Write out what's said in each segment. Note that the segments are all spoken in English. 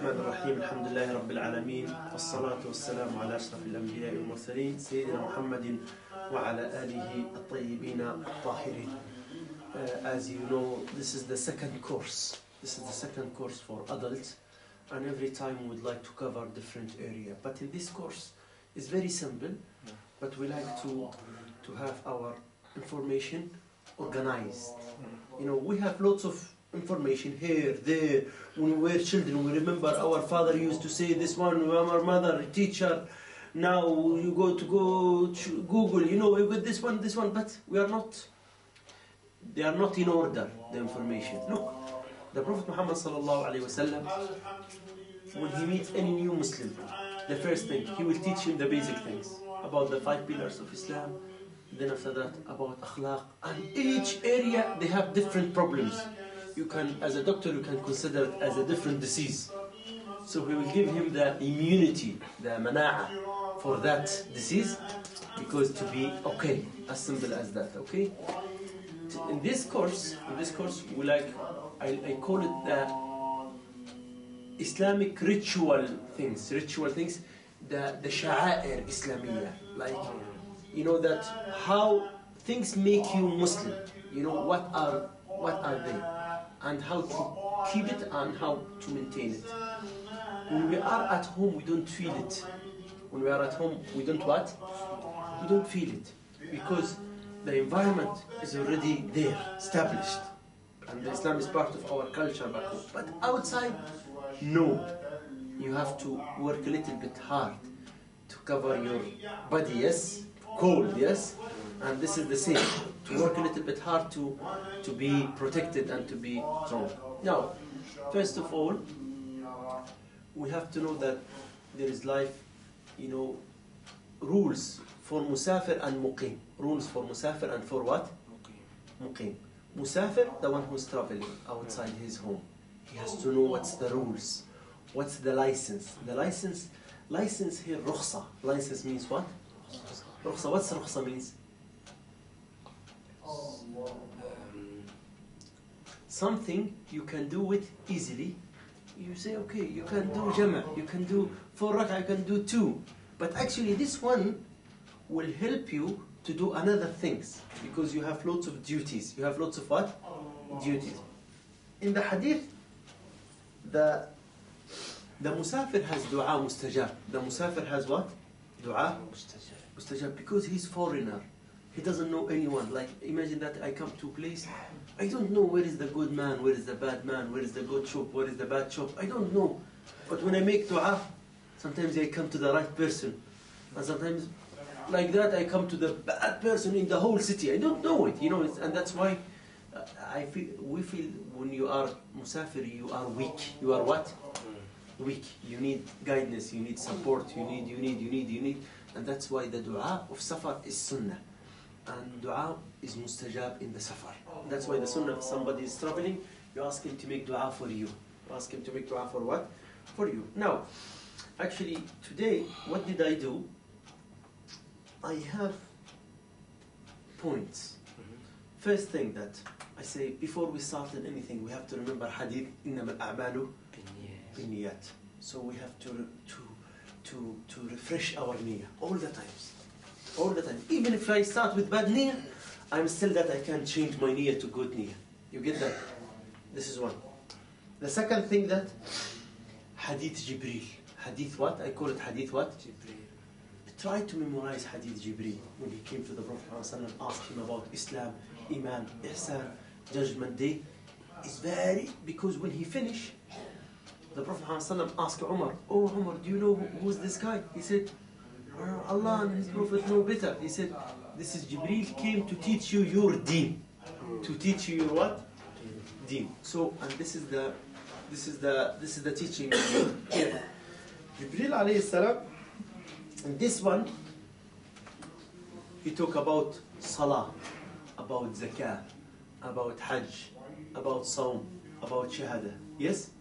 الرحمن الرحيم الحمد لله رب العالمين والصلاة والسلام على أشرف الأنبياء والمرسلين سيدنا محمد وعلى آله الطيبين الطاهرين. As you know, this is the second course. This is the second course for adults, and every time we would like to cover different area. But in this course, it's very simple, but we like to have our information organized. You know, we have lots of information here, there. When we were children, we remember our father used to say this one, our mother, teacher. Now you go to Google, you know, we got this one, but we are not, they are not in order, the information. Look, the Prophet Muhammad sallallahu alaihi wasallam, when he meets any new Muslim, the first thing, he will teach him the basic things about the 5 pillars of Islam. Then after that, about akhlaq. And each area, they have different problems. You can, as a doctor, you can consider it as a different disease. So we will give him the immunity, the mana'a for that disease, because to be okay, as simple as that, okay? In this course, we like, I call it the Islamic ritual things, the sha'air Islamiyya, like, you know, that how things make you Muslim, you know, what are they, and how to keep it and how to maintain it. When we are at home, we don't feel it. When we are at home, we don't what? We don't feel it, because the environment is already there, established, and Islam is part of our culture back home. But outside, no. You have to work a little bit hard to cover your body, yes? Cold, yes? And this is the same, to work a little bit hard to be protected and to be strong. Now, first of all, we have to know that there is life, you know, rules for musafir and muqim. Rules for musafir and for what? Muqim. Musafir, the one who's traveling outside his home. He has to know what's the rules, what's the license. The license here, rukhsa. License means what? Rukhsa. What's rukhsa means? Something you can do it easily. You say, okay, you can do jama', you can do 4 rak'ah, you can do 2. But actually this one will help you to do another things, because you have lots of duties. You have lots of what? Duties. In the hadith, the musafir has dua mustajab. The musafir has what? Dua mustajab, because he's foreigner. He doesn't know anyone. Like, imagine that I come to a place, I don't know where is the good man, where is the bad man, where is the good shop, where is the bad shop. I don't know. But when I make dua, sometimes I come to the right person. And sometimes, like that, I come to the bad person in the whole city. I don't know it, you know. And that's why we feel when you are musafir, you are weak. You are what? Weak. You need guidance, you need support, you need. And that's why the dua of safar is sunnah. And dua is mustajab in the safar. That's why the sunnah, if somebody is traveling, you ask him to make dua for you. You ask him to make dua for what? For you. Now, actually, today, what did I do? I have points. First thing that I say, before we start in anything, we have to remember hadith, إِنَّمَا الْأَعْمَالُ بِالنِّيَّاتِ. So we have to refresh our niyyah all the times. All the time. Even if I start with bad niyyah, I'm still that I can change my niyyah to good niyyah. You get that? This is one. The second thing that, hadith Jibreel. Hadith what? I call it hadith what? Jibreel. Try to memorize hadith Jibreel. When he came to the Prophet ﷺ, asked him about Islam, Iman, Ihsan, Judgment Day. It's because when he finished, the Prophet ﷺ asked Umar, oh Umar, do you know who's this guy? He said, Allah and His Prophet know better. He said, this is Jibreel came to teach you your deen. To teach you your what? Deen. So, and this is the teaching here. Jibreel alayhi salam, and this one, he talk about salah, about zakah, about hajj, about sawm, about shahada. Yes?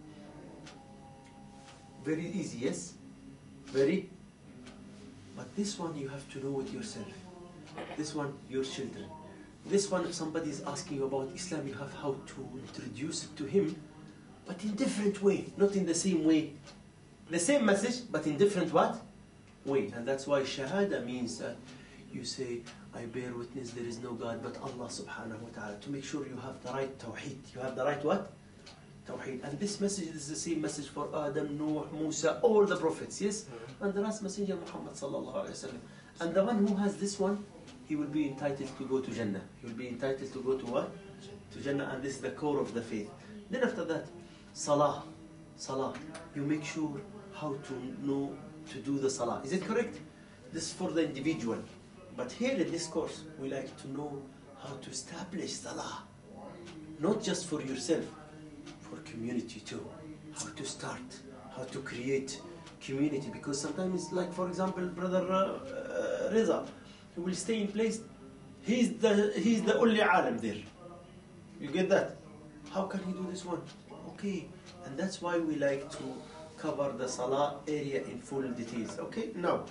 Very easy, yes? Very. But this one you have to know it yourself. This one, your children. This one, if somebody is asking you about Islam, you have how to introduce it to him. but in different way, not in the same way. The same message, but in different what? Way. And that's why Shahada means that you say, I bear witness there is no God but Allah subhanahu wa ta'ala. To make sure you have the right tawheed. You have the right what? Tawheed. And this message is the same message for Adam, Noah, Musa, all the prophets, yes? And the last messenger, Muhammad sallallahu alayhi wa sallam. And the one who has this one, he will be entitled to go to Jannah. He will be entitled to go to what? To Jannah, and this is the core of the faith. Then after that, Salah. Salah. You make sure how to know to do the Salah. Is it correct? This is for the individual. But here in this course, we like to know how to establish Salah. Not just for yourself, for community too. How to start, how to create community. Because sometimes, like for example, Brother Reza, he will stay in place. He's the only alim there. You get that? How can he do this one? Okay. And that's why we like to cover the Salah area in full details. Okay? Now,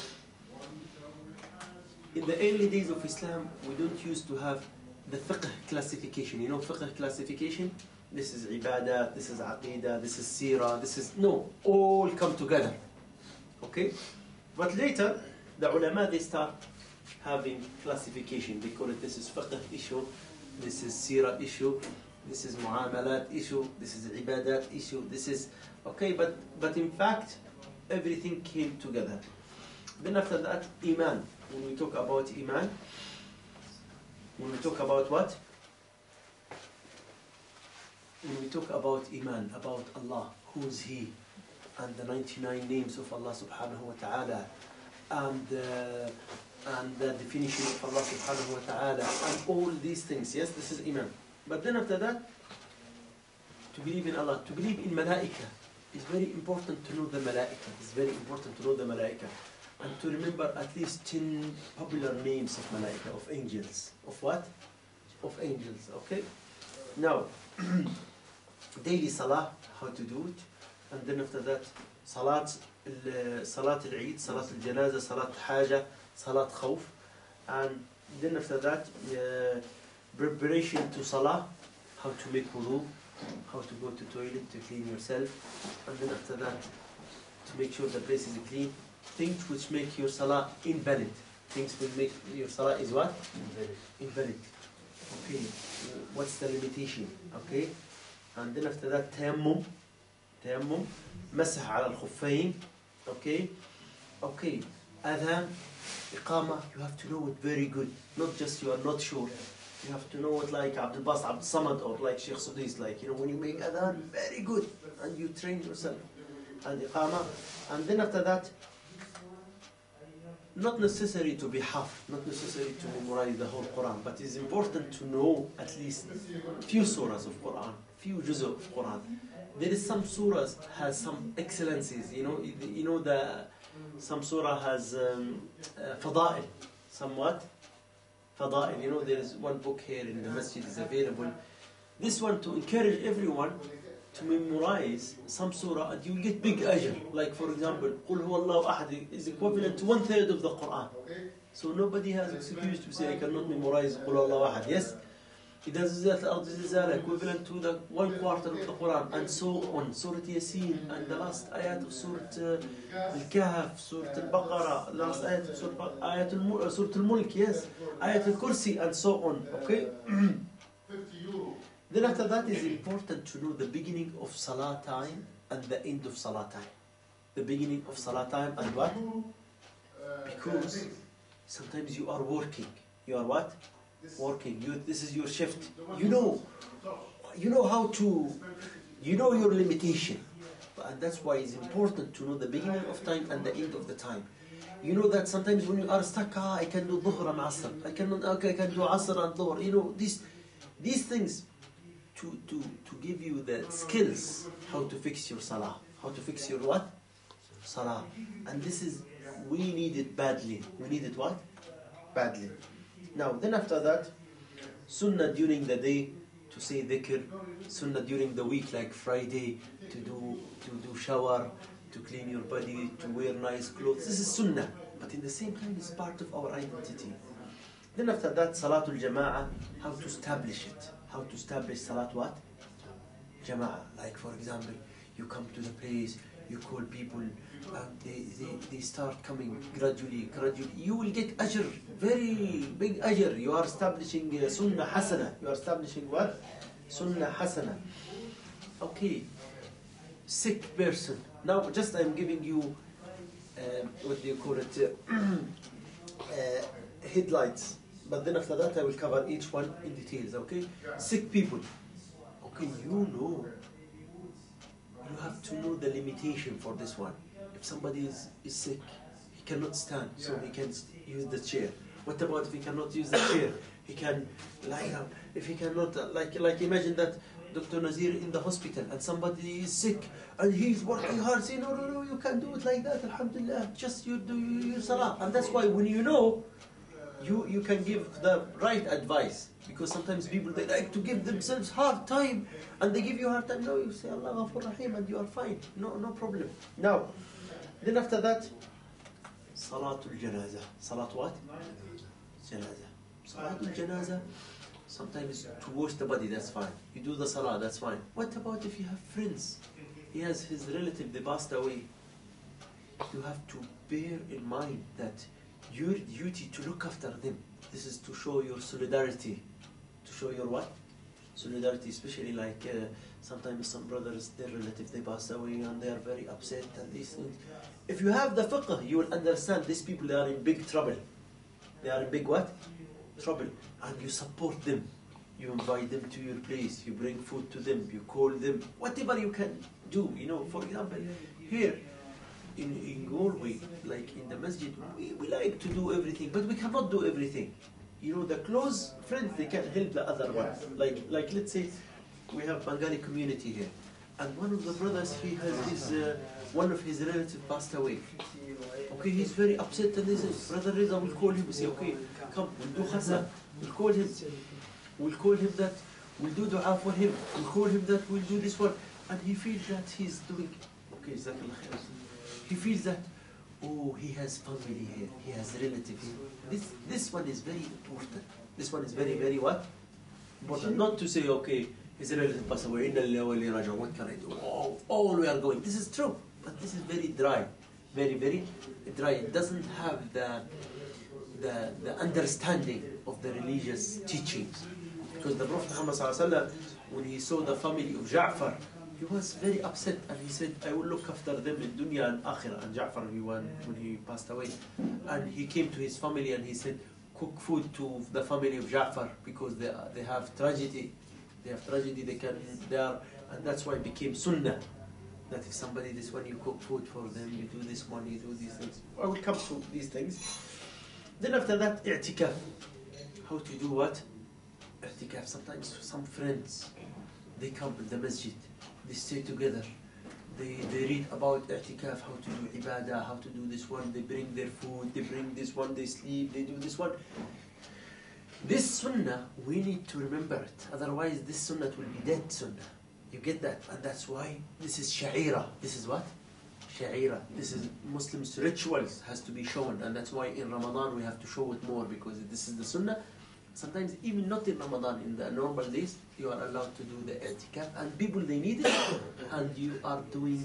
in the early days of Islam, we don't used to have the fiqh classification. You know fiqh classification? This is ibadah, this is aqidah, this is seerah, this is... No, all come together. Okay? But later, the ulama, they start having classification. They call it, this is fiqh issue, this is seerah issue, this is muamalat issue, this is ibadat issue, this is... Okay, but in fact, everything came together. Then after that, iman. When we talk about iman, when we talk about what? When we talk about iman, about Allah, who is He, and the 99 names of Allah subhanahu wa ta'ala, and the definition of Allah subhanahu wa ta'ala, and all these things, yes, this is iman. But then after that, to believe in Allah, to believe in malaika, it's very important to know the malaika. It's very important to know the malaika. And to remember at least 10 popular names of malaika, of angels. Of what? Of angels, okay? Now, daily salah, how to do it. And then after that, salat al-Eid, salat al-Janaza, salat al-Haja, salat khawf. And then after that, preparation to salah, how to make wudhu, how to go to toilet to clean yourself. And then after that, to make sure the place is clean. Things which make your salah invalid. Things which make your salah is what? Invalid. Okay. What's the limitation? Okay. And then after that, tayammum. Tayammum. Masah ala al-khuffayn. Okay. Okay. Adhan. Iqama. You have to know it very good. Not just you are not sure. You have to know it like Abdul Bas, Abdul Samad, or like Sheikh Sudais. Like, you know, when you make adhan, very good. And you train yourself. And iqama. And then after that, not necessary to be haf, not necessary to memorize the whole Quran, but it's important to know at least few surahs of Quran, few juz of Quran. There is some surahs has some excellencies, you know some surah has fada'il, somewhat fada'il. You know, there is one book here in the masjid is available. This one to encourage everyone to memorize some surah, and you will get big ajr. Like for example, Qul huwallahu ahad is equivalent to 1/3 of the Quran. So nobody has excuse to say I cannot memorize Qul huwallahu ahad. Yes? إذا زلزلت الأرض زلزالها equivalent to the 1/4 of the Quran, and so on. Surah Yasin, and the last ayat of Surah Al-Kahf, Surah Al-Baqarah, last ayat of Surah Al-Mulk, yes, ayat Al-Kursi, and so on. Okay? Then after that, it's important to know the beginning of Salah time and the end of Salah time. The beginning of Salah time and what? Because sometimes you are working. You are what? Working. This is your shift. You know how to, you know your limitation. And that's why it's important to know the beginning of time and the end of the time. You know that sometimes when you are stuck, I can do Dhuhr and Asr. I can do Asr and Dhuhr. You know, these things, to give you the skills how to fix your salah, how to fix your what? Salah. And this is, we need it badly. We need it what? Badly. Now, then after that, sunnah during the day to say dhikr, sunnah during the week like Friday to do shower, to clean your body, to wear nice clothes. This is sunnah, but in the same time it's part of our identity. Then after that, Salatul Jama'ah, how to establish it. How to establish Salat what? Jama'ah. Like for example, you come to the place, you call people, and they start coming gradually. You will get ajr, very big ajr. You are establishing sunnah hasana. You are establishing what? Sunnah hasana. Okay, sick person. Now just I'm giving you, what do you call it, headlights. But then after that I will cover each one in details, okay? Sick people. Okay, you have to know the limitation for this one. If somebody is sick, he cannot stand, so he can use the chair. What about if he cannot use the chair? He can lie down. If he cannot, like imagine that Dr. Nazir in the hospital and somebody is sick and he's working hard, say, no, you can't do it like that, alhamdulillah, just you do your salah. And that's why when you know, you can give the right advice. Because sometimes people, they like to give themselves hard time and they give you hard time. No, you say Allah Ghafur Rahim and you are fine. No problem. Now, then after that, Salatul Janazah. Salat what? Janazah. Salatul Janazah, sometimes to wash the body, that's fine. You do the salah, that's fine. What about if you have friends? He has his relative, they passed away. You have to bear in mind that your duty to look after them. This is to show your solidarity. To show your what? Solidarity, especially like sometimes some brothers, their relatives, they pass away and they are very upset and these things. If you have the fiqh, you will understand these people, they are in big trouble. They are in big what? Trouble. And you support them. You invite them to your place. You bring food to them. You call them. Whatever you can do. You know, for example, here in Galway, like in the masjid, we like to do everything, but we cannot do everything. You know, the close friends, they can help the other ones. Like let's say we have Bengali community here, and one of the brothers, he has his one of his relatives passed away. Okay, he's very upset, and he says, Brother Reza will call him and say, okay, come, we'll do khasa. We'll call him that, we'll do dua for him. We'll call him that, we'll do this one. And he feels that he's doing, okay, Jazakallah khair. He feels that, oh, he has family here, he has relative here. This one is very important. This one is very, very what? Important. Not to say, okay, his relative passed away, what can I do? Oh, we are going. This is true, but this is very dry. Very, very dry. It doesn't have the understanding of the religious teachings. Because the Prophet Muhammad ﷺ, when he saw the family of Ja'far, he was very upset and he said, I will look after them in dunya and akhirah. And Ja'far, when he passed away, and he came to his family and he said, cook food to the family of Ja'far because they have tragedy. They have tragedy, and that's why it became sunnah. That if somebody, this one, you cook food for them, you do this one, you do these things. I will come to these things. Then after that, i'tikaf. How to do what? I'tikaf. Sometimes some friends, they come to the masjid, they stay together, they read about i'tikaf, how to do ibadah, how to do this one, they bring their food, they bring this one, they sleep, they do this one. This sunnah, we need to remember it. Otherwise, this sunnah will be dead sunnah. You get that? And that's why this is sha'ira. This is what? Sha'ira. This is Muslims' rituals has to be shown. And that's why in Ramadan we have to show it more, because this is the sunnah. Sometimes even not in Ramadan, in the normal days, you are allowed to do the i'tikaf. And people, they need it. And you are doing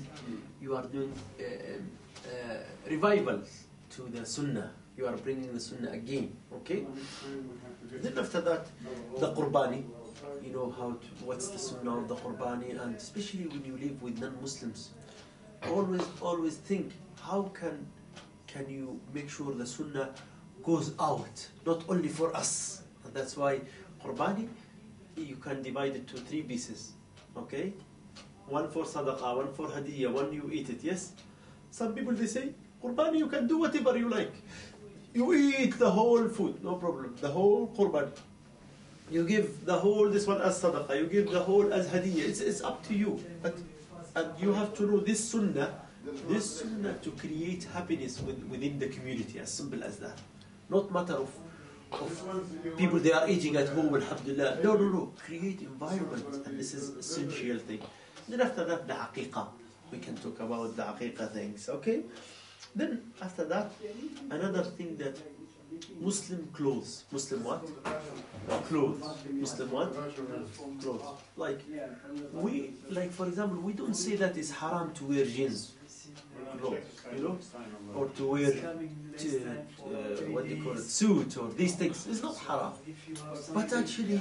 revivals to the sunnah. You are bringing the sunnah again. Okay? Then after that, the qurbani. You know what's the sunnah of the qurbani, and especially when you live with non-Muslims, always think, how can you make sure the sunnah goes out, not only for us. And that's why qurbani, you can divide it to 3 pieces, okay? One for sadaqah, one for hadiyah, one you eat it, yes? Some people, they say, qurbani, you can do whatever you like. You eat the whole food, no problem, the whole qurbani. You give the whole, this one as sadaqah, you give the whole as hadiyah. It's up to you. And you have to know this sunnah to create happiness within the community, as simple as that. Not matter of people, they are eating at home, alhamdulillah. No. Create environment, and this is essential thing. Then after that, the aqiqah. We can talk about the aqiqah things, okay? Then after that, another thing that Muslim clothes. Muslim what? Clothes. Muslim what? Clothes. Like for example, we don't say that it's haram to wear jeans clothes, you know, or to wear what they call it, suit or these things. It's not haram. But actually,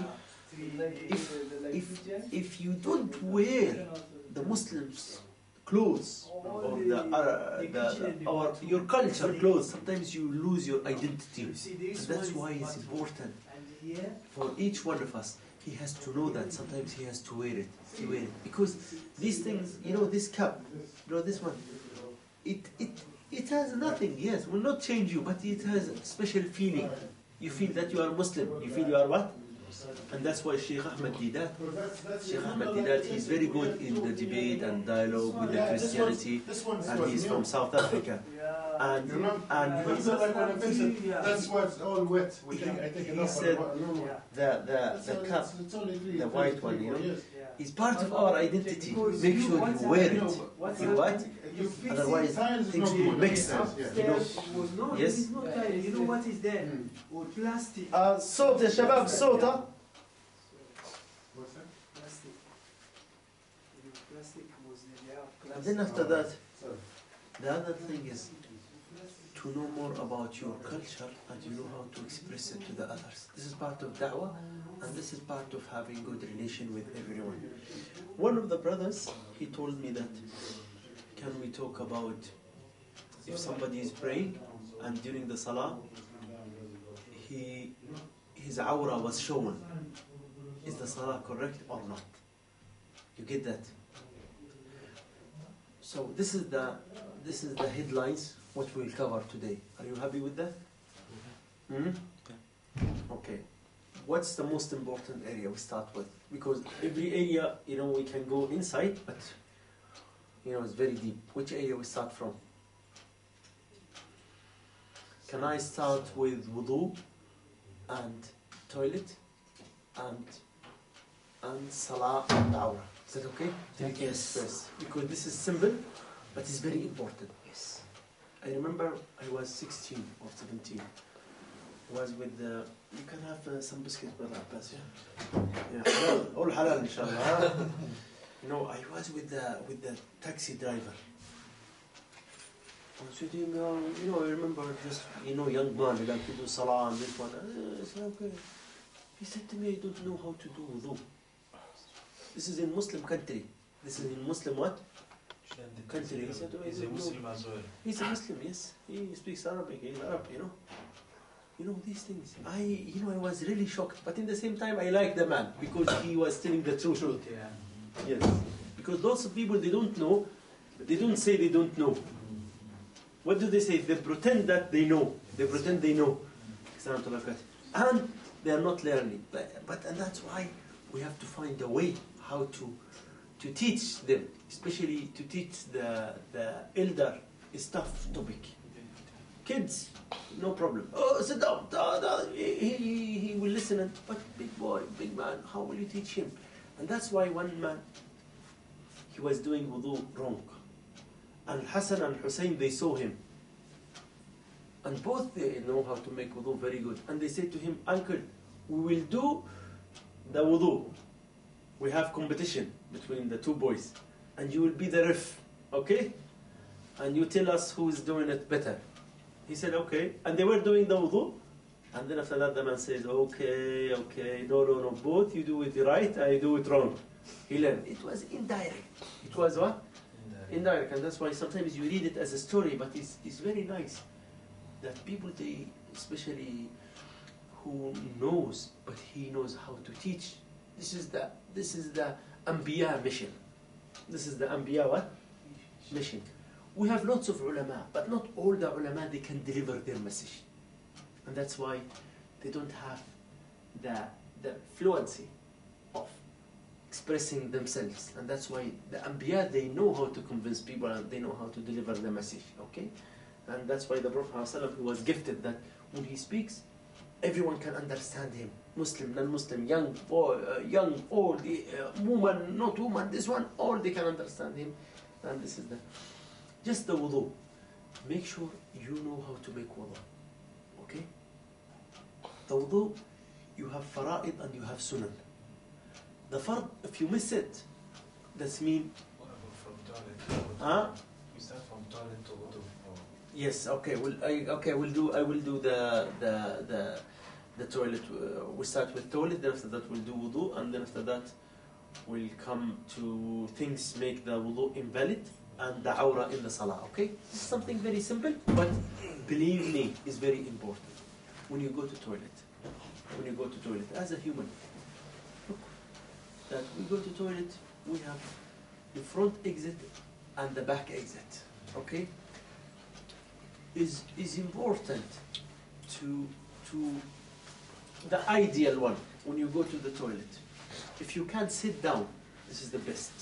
if you don't wear the Muslims clothes or your culture clothes, sometimes you lose your identity. And that's why it's important for each one of us. He has to know that sometimes he has to wear it. Because these things, you know, this cap, you know, this one, it has nothing. Yes, will not change you, but it has a special feeling. You feel that you are Muslim. You feel you are what? And that's why Syeikh Ahmed did that. Syeikh Ahmed did that. He's very good in the debate and dialogue with the Christianity, and he's from South Africa. And that's why it's all wet. He said the cap, the white one, you know, is part of our identity. Make sure you wear it. You what? Otherwise, things will mix up. You know? Yes. You know what is there? Plastic. صوت يا شباب صوت. And then after that, the other thing is to know more about your culture and you know how to express it to the others. This is part of da'wah and this is part of having good relation with everyone. One of the brothers, he told me that, can we talk about if somebody is praying and during the salah, his awra was shown. Is the salah correct or not? You get that? So this is the headlines what we'll cover today. Are you happy with that? Okay. What's the most important area we start with? Because every area, you know, we can go inside, but you know, it's very deep. Which area we start from? Can I start with wudu and toilet and salah and awra? Is that okay? Yes. First, because this is simple, but it's very important. Yes. I remember I was 16 or 17. I was with the. You can have some biscuits, brother Abbas, yeah. Yeah, halal, all halal, insyaAllah. You know, I was with the taxi driver. I was sitting, you know, I remember just, you know, young man, I like to do salah and this one. I said, okay. He said to me, I don't know how to do wudu. This is in Muslim country. This is in Muslim what? Country. He said, he's a Muslim as well. He's a Muslim, yes. He speaks Arabic, he's Arab, you know. You know, these things. I was really shocked. But in the same time, I like the man because he was telling the truth. Yeah. Yes. Because lots of people, they don't know. They don't say they don't know. What do they say? They pretend that they know. They pretend they know. And they are not learning. And that's why we have to find a way how to teach them, especially to teach the elder is tough topic. Kids, no problem. Oh, sit down. He will listen. But big boy, big man, how will you teach him? And that's why one man, he was doing wudu wrong. And Hassan and Hussein, they saw him. And both they know how to make wudu very good. And they said to him, Uncle, we will do the wudu. We have competition between the two boys. And you will be the ref, okay? And you tell us who is doing it better. He said, okay. And they were doing the wudu. And then after that, the man says, okay, no, both you do it right, I do it wrong. He learned. It was indirect. It was what? Indirect. And that's why sometimes you read it as a story, but it's very nice that people, they, especially who knows, but he knows how to teach. This is the Anbiya mission. This is the Anbiya what? Mission. We have lots of ulama, but not all the ulama, they can deliver their message. And that's why they don't have the fluency of expressing themselves. And that's why the Anbiya, they know how to convince people and they know how to deliver the message, okay? And that's why the Prophet ﷺ, he was gifted that when he speaks, everyone can understand him. Muslim, non-Muslim, young, boy, young, old, woman, not woman, this one, all they can understand him. And this is just the wudu. Make sure you know how to make wudu, okay? The wudu, you have fara'id and you have sunan. The fard, if you miss it, that's mean. What about from toilet? Huh? We start from toilet to wudu. Yes. Okay. I will do the toilet. We start with toilet. Then after that we'll do wudu, and then after that we'll come to things make the wudu invalid and the awra in the salah. Okay. This is something very simple, but believe me, is very important. When you go to toilet, as a human, look, that we go to toilet, we have the front exit and the back exit. Okay. Is important to the ideal one when you go to the toilet. If you can sit down, this is the best.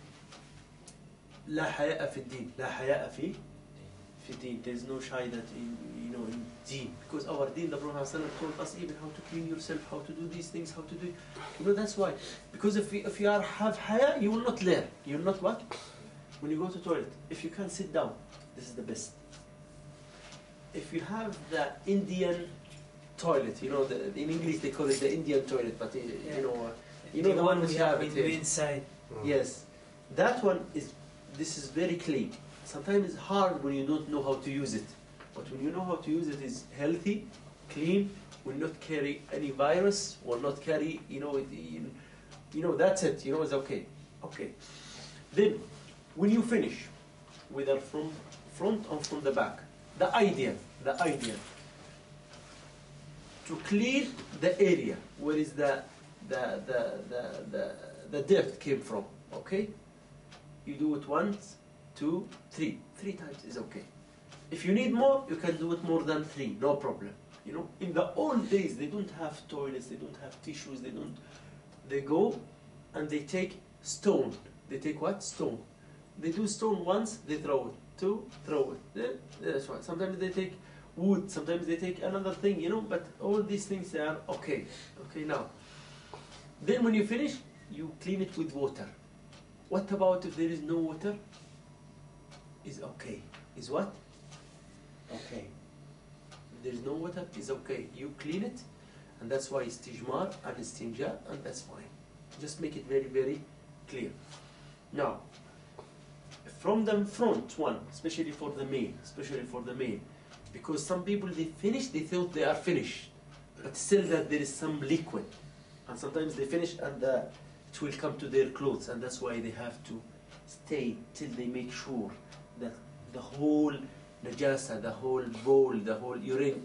لا حياء في الدين. لا حياء في الدين. There is no shy that in deen, because our deen, the Prophet ﷺ told us even how to clean yourself, how to do these things, how to do. That's why. Because if you have haya, you will not learn. You will not what? When you go to toilet, if you can sit down, this is the best. If you have the Indian toilet, in English they call it the Indian toilet, but the one we have inside. Yes, that one this is very clean. Sometimes it's hard when you don't know how to use it, but when you know how to use it, is healthy, clean, will not carry any virus, will not carry, that's it. It's okay. Okay. Then, when you finish, whether from front or from the back, the ideal, to clean the area where is the dirt came from. Okay, you do it once, 2, 3 times is okay. If you need more, you can do it more than 3, no problem. In the old days, they don't have toilets, they don't have tissues, they go and they take stone. They take what? Stone. They do stone once, they throw it. 2, throw it. That's why. Sometimes they take wood, sometimes they take another thing, but all these things are okay. Okay, now. Then when you finish, you clean it with water. What about if there is no water? Is okay. Is what? Okay. If there is no water, is okay. You clean it, and that's why istijmar and istinja, and that's fine. Just make it very, very clear. Now, from the front one, especially for the male, because some people they thought they are finished, but still that there is some liquid, and sometimes they finish and it will come to their clothes, and that's why they have to stay till they make sure that the whole najasa, the whole bowl, the whole urine,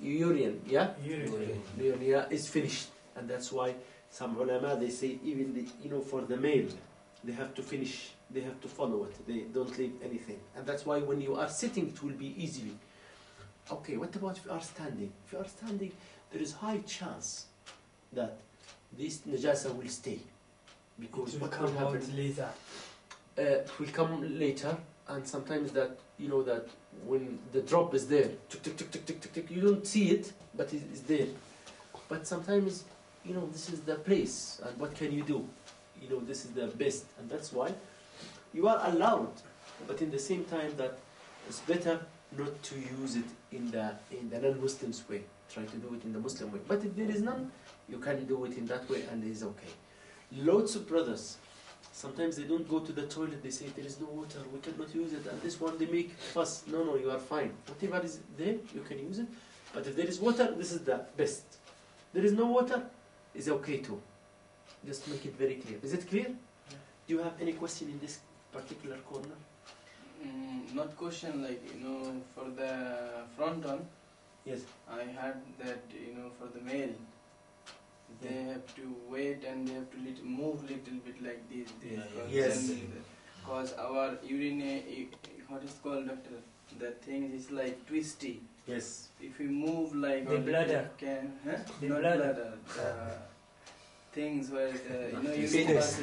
is finished, and that's why some ulama they say even for the male, they have to finish. They have to follow it. They don't leave anything. And that's why when you are sitting, it will be easily. Okay, what about if you are standing? If you are standing, there is high chance that this najasa will stay. Because what will happen later. It will come later, and sometimes that, that when the drop is there, tick, tick, tick, tick, tick, tick, tick, you don't see it, but it's there. But sometimes, this is the place, and what can you do? This is the best, and that's why you are allowed, but in the same time that it's better not to use it in the non-Muslims way. Try to do it in the Muslim way. But if there is none, you can do it in that way, and it is okay. Lots of brothers, sometimes they don't go to the toilet. They say there is no water, we cannot use it, and this one they make fuss. No, you are fine. Whatever is there, you can use it. But if there is water, this is the best. There is no water, is okay too. Just make it very clear. Is it clear? Yeah. Do you have any question in this particular corner? Not question, for the front one. Yes. I heard that, for the male, they have to wait and they have to move little bit like this. Yes. Because our urine, what is called, doctor? The thing is like twisty. Yes. If we move like The bladder. The not bladder. Things where you Fetus.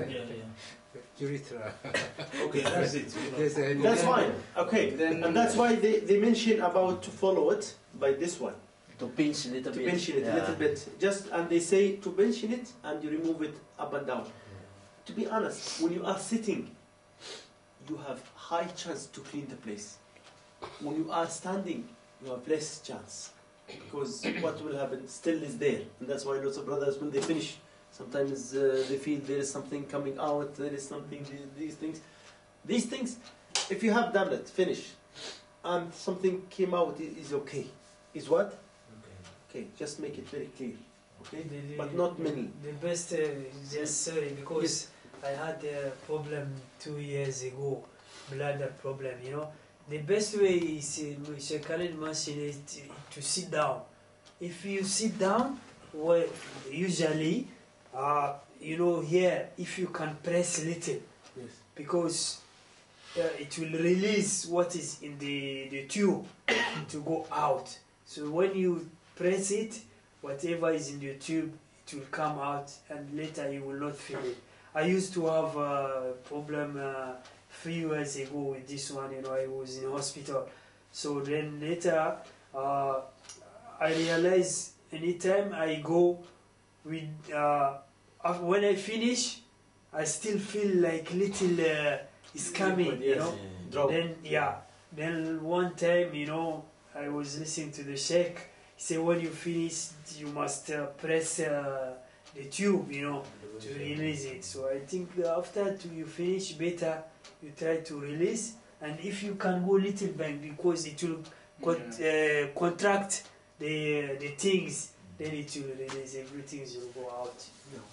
Urethra. Okay, that's it. That's fine. Okay, Then- and that's why they mention about to follow it by this one. To pinch a little To bit. mention it a little bit. And they say to mention it and you remove it up and down. To be honest, when you are sitting, you have high chance to clean the place. When you are standing, you have less chance. because what will happen still is there, and that's why lots of brothers, when they finish, sometimes they feel there is something coming out, there is something, these things, if you have done it, finish, and something came out, is okay. Is what? Okay, just make it very clear. Okay, but not many. The best, just sorry, because I had a problem 2 years ago, bladder problem, you know. The best way is, Syeikh Khalid mentioned, is to sit down. If you sit down, well, usually, you know, here, if you can press a little, Yes. because it will release what is in the tube to go out. So when you press it, whatever is in the tube, it will come out, and later you will not feel it. I used to have a problem 3 years ago with this one, you know, I was in hospital. So then later, I realized anytime I go with, when I finish, I still feel like little is coming, you know. Drop. Then, yeah, then one time, you know, I was listening to the Sheikh. He said, when you finish, you must press the tube, you know, to release it. So I think after you finish, better you try to release. And if you can go little bit, because it will contract the things, then it will release, everything will go out.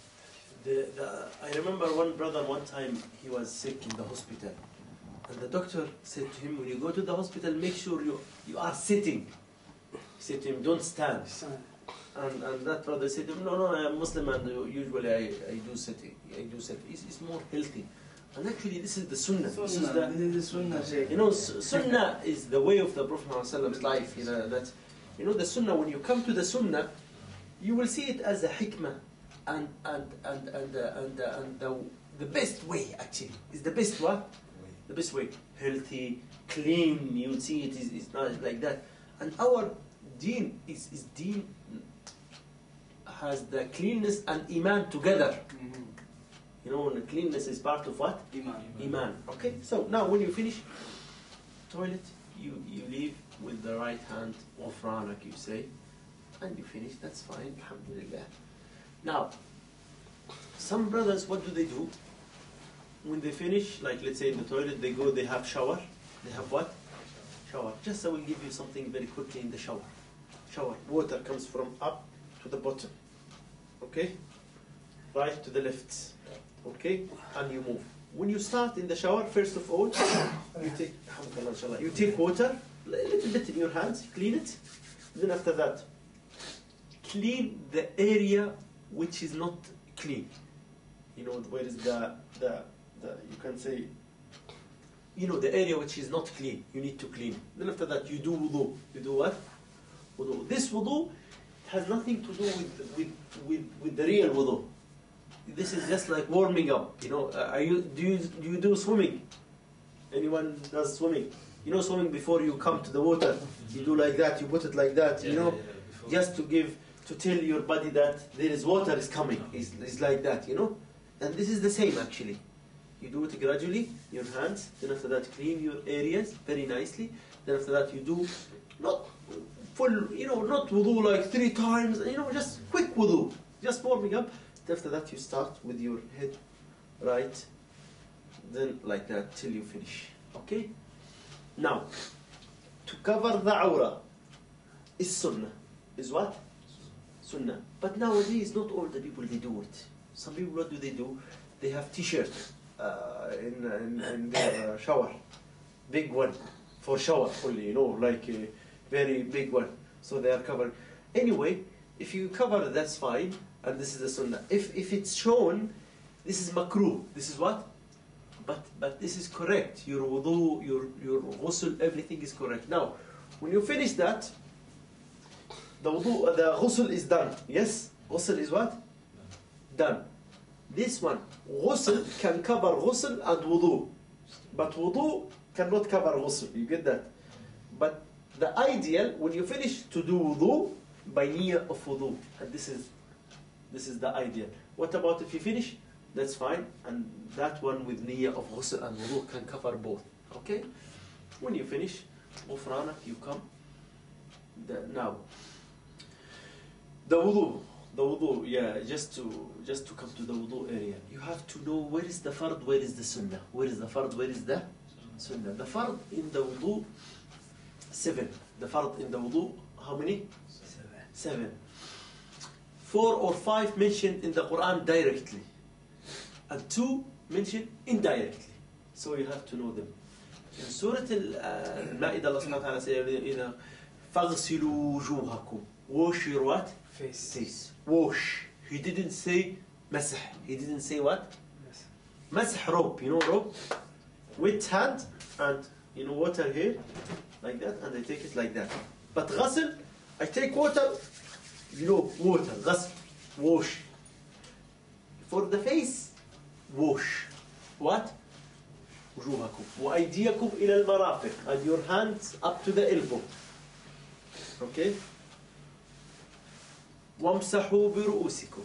I remember one brother one time, he was sick in the hospital, and the doctor said to him, when you go to the hospital, make sure you are sitting. He said to him, don't stand. And that brother said to him, no, I'm Muslim, and usually I do sitting. It's more healthy. And actually, this is the sunnah. This is the sunnah. you know, sunnah is the way of the Prophet ﷺ's life. You know that. You know the sunnah. When you come to the sunnah, you will see it as a hikmah, and the best way actually is the best what? The best way. Healthy, clean. You see it is not like that. And our deen is deen has the cleanness and iman together. You know, when cleanness is part of what? Iman. Okay, so now when you finish toilet, you leave with the right hand, ghufran, like you say, and you finish, that's fine, alhamdulillah. Now, some brothers, what do? When they finish, like let's say in the toilet, they go, they have shower. They have what? Shower. Just I will give you something very quickly in the shower. Shower. Water comes from up to the bottom. Okay? Right to the left. Okay? And you move. When you start in the shower, first of all, you take water, a little bit in your hands, clean it. Then after that, clean the area which is not clean. You know, where is the you can say, you know, the area which is not clean, you need to clean. Then after that, you do wudu. You do what? Wudu. This wudu has nothing to do with the real wudu. This is just like warming up. You know, do you do swimming? Anyone does swimming? You know, swimming before you come to the water, you do like that. You put it like that. You know, just to tell your body that there is water is coming. It's like that. You know, and this is the same actually. You do it gradually, your hands. Then after that, clean your areas very nicely. Then after that, you do not full. You know, not wudu like 3 times. You know, just quick wudu, just warming up. After that, you start with your head right, then like that till you finish. Okay? Now, to cover the awrah is sunnah. Is what? Sunnah. But nowadays, not all the people they do it. Some people, what do? They have t-shirts in their shower, big one for shower only. You know, like a very big one. So they are covered. Anyway, if you cover, that's fine. And this is the sunnah. If it's shown, this is makruh. This is what? But this is correct. Your wudu, your ghusl, everything is correct. Now, when you finish that, the ghusl is done. Yes? Ghusl is what? Done. This one, ghusl can cover ghusl and wudu. But wudu cannot cover ghusl. You get that? But the ideal, when you finish to do wudu, by niyyah of wudu. And this is the ideal. What about if you finish? That's fine. And that one with niyyah of ghusl and wudu can cover both. Okay? When you finish, ghufranak, you come. Now, The wudu, yeah, just to come to the wudu area. You have to know where is the fard, where is the sunnah. Where is the fard, where is the sunnah. The fard in the wudu, 7. The fard in the wudu, how many? 7. 4 or 5 mentioned in the Quran directly, and 2 mentioned indirectly. So you have to know them. In Surah Al-Ma'idah, Allah subhanahu wa ta'ala says, فَاغْسِلُوا وُجُوهَكُمْ. Wash your what? Face. Wash. He didn't say masah. He didn't say what? Masah rope. You know rope? Wet hand and water here, like that, and I take it like that. But ghasl, I take water, water, ghasl, wash. For the face, wash. What? وجوهكم وأيديكم إلى المرافق, and your hands up to the elbow. Okay? وامسحوا برؤوسكم.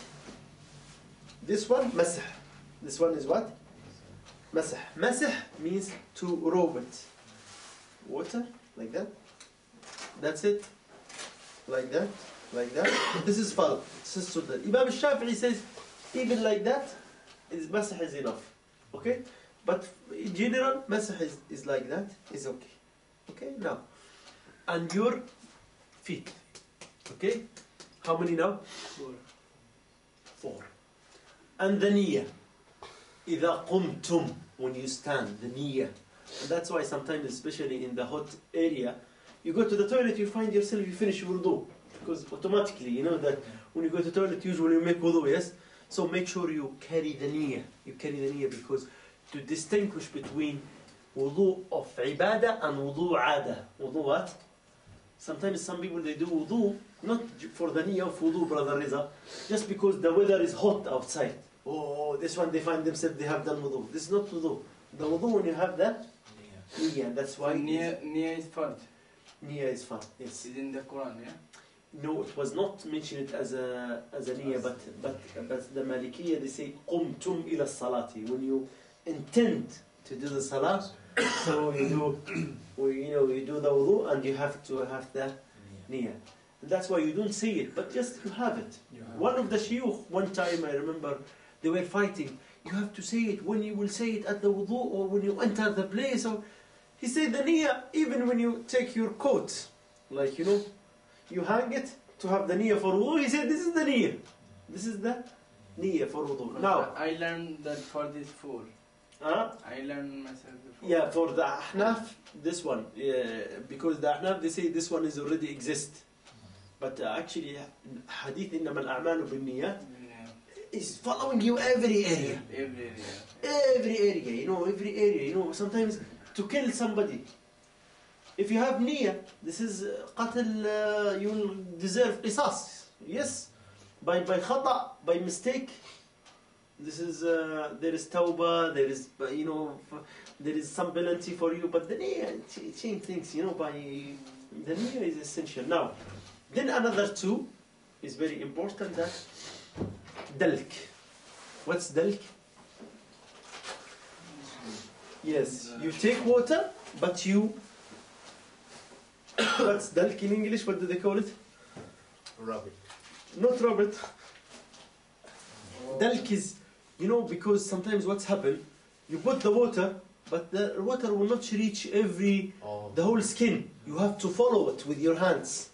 This one, masah. This one is what? Masah. Masah means to rub it. Water, like that. That's it. Like that. Like that. This is fard. This is sunnah. Imam Shafi'i says, even like that, masah is enough. Okay? But in general, masah is like that, is okay. Okay, now. And your feet. Okay? How many now? 4. And the niyyah. إِذَا قُمْتُمْ. When you stand, the niyyah. And that's why sometimes, especially in the hot area, you go to the toilet, you find yourself, you finish wudu. Because automatically, you know that when you go to the toilet, usually you make wudu, yes? So make sure you carry the niyyah. You carry the niyyah because to distinguish between wudu of ibadah and wudu ada. Wudu what? Sometimes some people, they do wudu, not for the niyyah of wudu, Brother Riza, just because the weather is hot outside. Oh, this one, they find themselves, they have done wudu. This is not wudu. The wudu, when you have that, niyyah, that's why... Niyyah is fard. Niyyah is fard, yes. It's in the Quran, yeah? No, it was not mentioned as a niyyah, but the Malikiyah, they say, قُمْتُمْ إِلَى الصَّلَاةِ. When you intend to do the salah, so you do the wudu, and you have to have the niyyah. And that's why you don't say it, but just you have it. One of the shuyukh, one time I remember, they were fighting. You have to say it when you will say it at the wudu or when you enter the place. Or he said the niyyah, even when you take your coat, like you hang it to have the niyyah for wudu. He said this is the niyyah. This is the niyyah for wudu. Now I learned that for this 4. I learned myself before. Yeah, for the Ahnaf, this one, because the Ahnaf, they say this one is already exist. But actually, hadith إنما الأعمال بالنيات is following you every area. Every area, every area. Sometimes to kill somebody, if you have niyyah, this is qatl, you will deserve qisas. Yes, by khata, by mistake. This is there is tawbah, there is there is some penalty for you, but the niyyah change things. By the niyyah is essential. Now, then another 2 is very important. That dalk. What's dalk? Yes, you take water, but you. What's dalk in English? What do they call it? Rub it. Not rub it. Dalk is. Because sometimes what's happened, you put the water, but the water will not reach the whole skin. You have to follow it with your hands.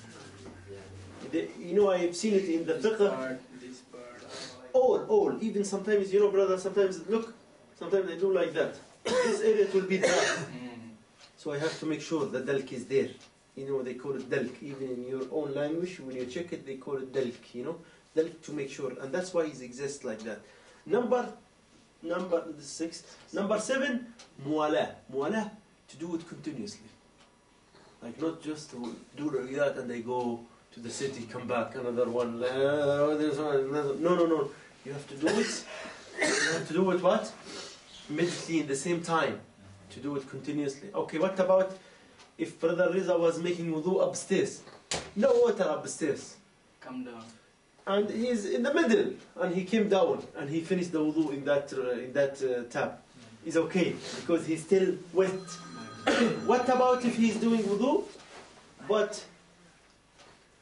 I have seen it in the fiqh. This part. All. Even sometimes, brother, sometimes I do like that. This area will be dry. So I have to make sure the dalk is there. They call it dalk. Even in your own language, when you check it, they call it dalk. Dalk to make sure. And that's why it exists like that. Number 6. Number 7, mu'ala. Mu'ala, to do it continuously. Like not just to do that and they go to the city, come back, another one. No. You have to do it. You have to do it what? Immediately in the same time. To do it continuously. Okay, what about if Brother Riza was making wudu upstairs? No water upstairs. Come down. And he's in the middle, and he came down, and he finished the wudu in that tap. It's okay, because he's still wet. What about if he's doing wudu, but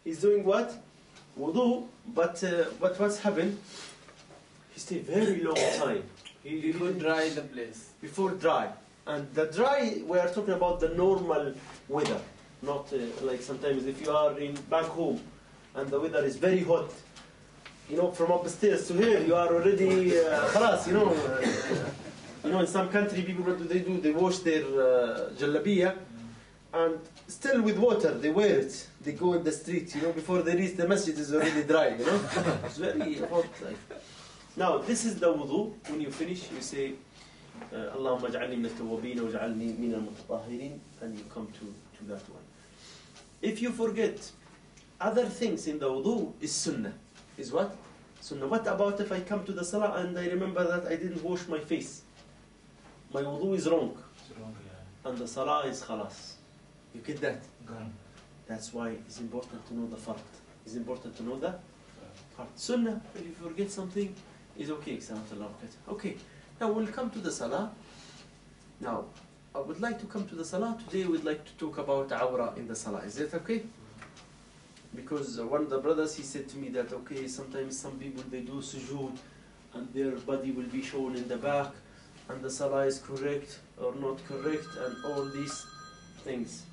He's doing what? Wudu, but what's happened? He stayed very long time. He Before dry the place. before dry. And the dry, we are talking about the normal weather, not like sometimes if you are in back home and the weather is very hot, you know, from upstairs to here, you are already khalas, you know, in some country people, what do? They wash their jallabiya and still with water, they wear it. They go in the street, you know, before they reach the masjid is already dry, you know. It's very hot. Now, this is the wudu. When you finish, you say, Allahumma ja'alni min al-tawwabin wa ja'alni min al-mutatahhirin, and you come to that one. If you forget other things in the wudu, is sunnah. Is what? Sunnah. What about if I come to the salah and I remember that I didn't wash my face? My wudu is wrong. It's wrong, yeah. And the salah is khalas. You get that? Gone. That's why it's important to know the fard. It's important to know the fard. Sunnah, if you forget something, is okay. Okay, now we'll come to the salah. Now, I would like to come to the salah. Today we'd like to talk about awra in the salah. Is that okay? Because one of the brothers, he said to me that, okay, sometimes some people, they do sujood and their body will be shown in the back and the salah is correct or not correct and all these things.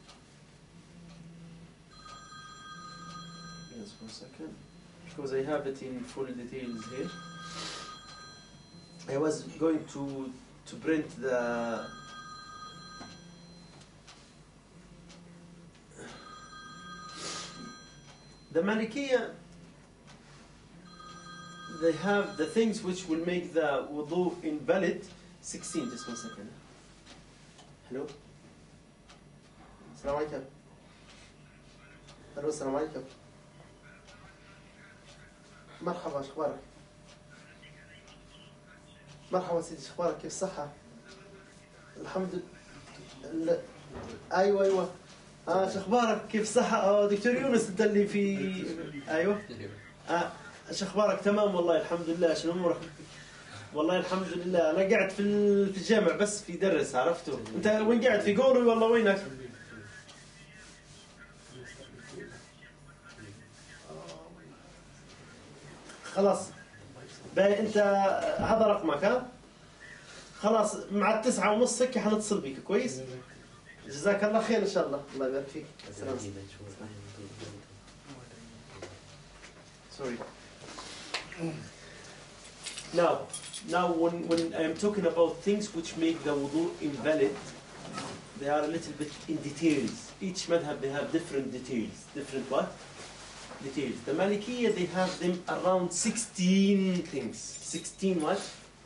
Yes, 1 second. Because I have it in full details here. I was going to print the Malikiya. They have the things which will make the wudu invalid. 16, just 1 second. Hello? Assalamu alaikum. Hello, assalamu alaikum. مرحبا، شو اخبارك؟ مرحبا سيدي، شو اخبارك؟ كيف الصحة؟ الحمد لله. ايوه شو اخبارك؟ كيف الصحة؟ دكتور يونس انت اللي في ايوه شو اخبارك؟ تمام والله الحمد لله. شنو امورك؟ والله الحمد لله. انا قاعد في الجامع بس في درس، عرفته. انت وين قاعد؟ في قولي والله وينك؟ خلاص باي، انت هذا رقمك ها؟ خلاص مع 9:30 هيك حنتصل بيك. كويس؟ جزاك الله خير ان شاء الله. الله يبارك فيك. السلام. Sorry. Now when I am talking about things which make the wudu invalid, they are a little bit in details. Each madhab, they have different details. Different what? Details. The Malikiyya, they have them around 16 things. 16 what?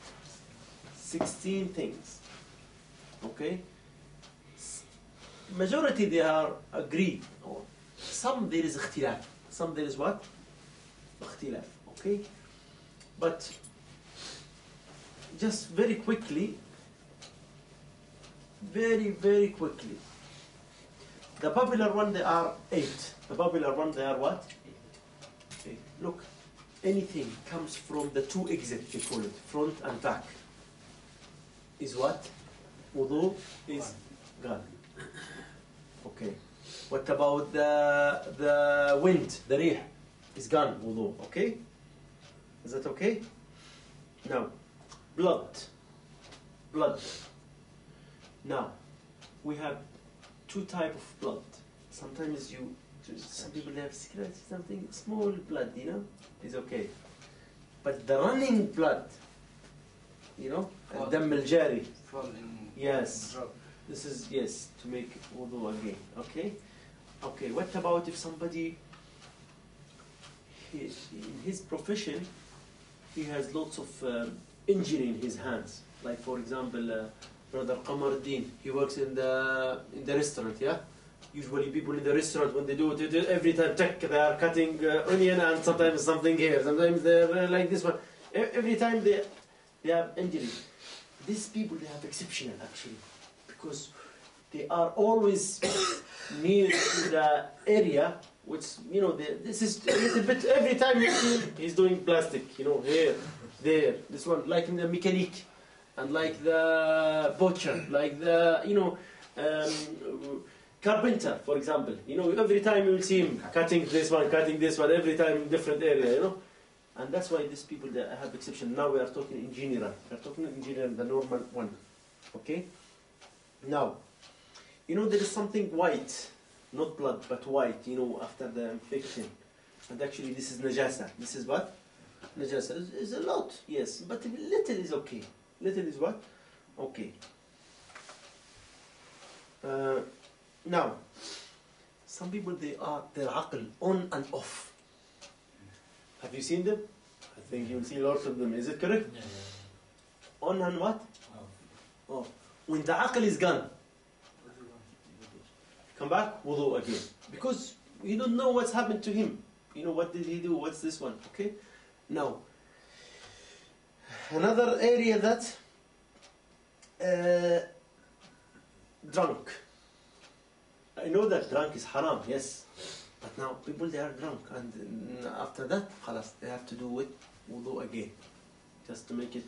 16 things. Okay? Majority, they are agreed. Some there is ikhtilaf. Some there is what? Ikhtilaf. Okay? But just very quickly, very quickly. The popular one, they are 8. The popular one, they are what? 8. Look, anything comes from the two exits, they call it, front and back, is what? Wudu is gone. Okay. What about the wind, the rih, is gone, wudu, okay? Is that okay? Now, blood. Now, we have two types of blood. Sometimes some people have something small blood, you know, is okay. But the running blood, you know, dam al-jari. Yes. This is, yes, to make wudu again. Okay? Okay, what about if somebody, in his profession, he has lots of injury in his hands. Like, for example, Brother Qamaruddin, he works in the restaurant, yeah? Usually people in the restaurant, when they do it, every time they are cutting onion and sometimes something here, sometimes they're like this one. Every time they have injury. These people, they have exceptional actually, because they are always near to the area which, you know, this is a little bit, every time you see he's doing plastic, you know, here, there, this one, like in the mechanic, and like the butcher, like the, you know, carpenter, for example, you know, every time you will see him cutting this one, every time in different area, you know. And that's why these people that have exception. Now we are talking in general. We are talking in general, the normal one. Okay? Now, you know, there is something white, not blood, but white, you know, after the infection. And actually this is najasa. This is what? Najasa. It's a lot, yes, but little is okay. Little is what? Okay. Now, some people, their aql on and off. Have you seen them? I think you'll see lots of them. Is it correct? Yeah. On and what? Oh. When the aql is gone, come back, wudu again. Because you don't know what's happened to him. You know, what did he do? What's this one? Okay? Now, another area that drunk. I know that drunk is haram, yes. But now people, they are drunk, and after that, khalas, they have to do it wudu again, just to make it.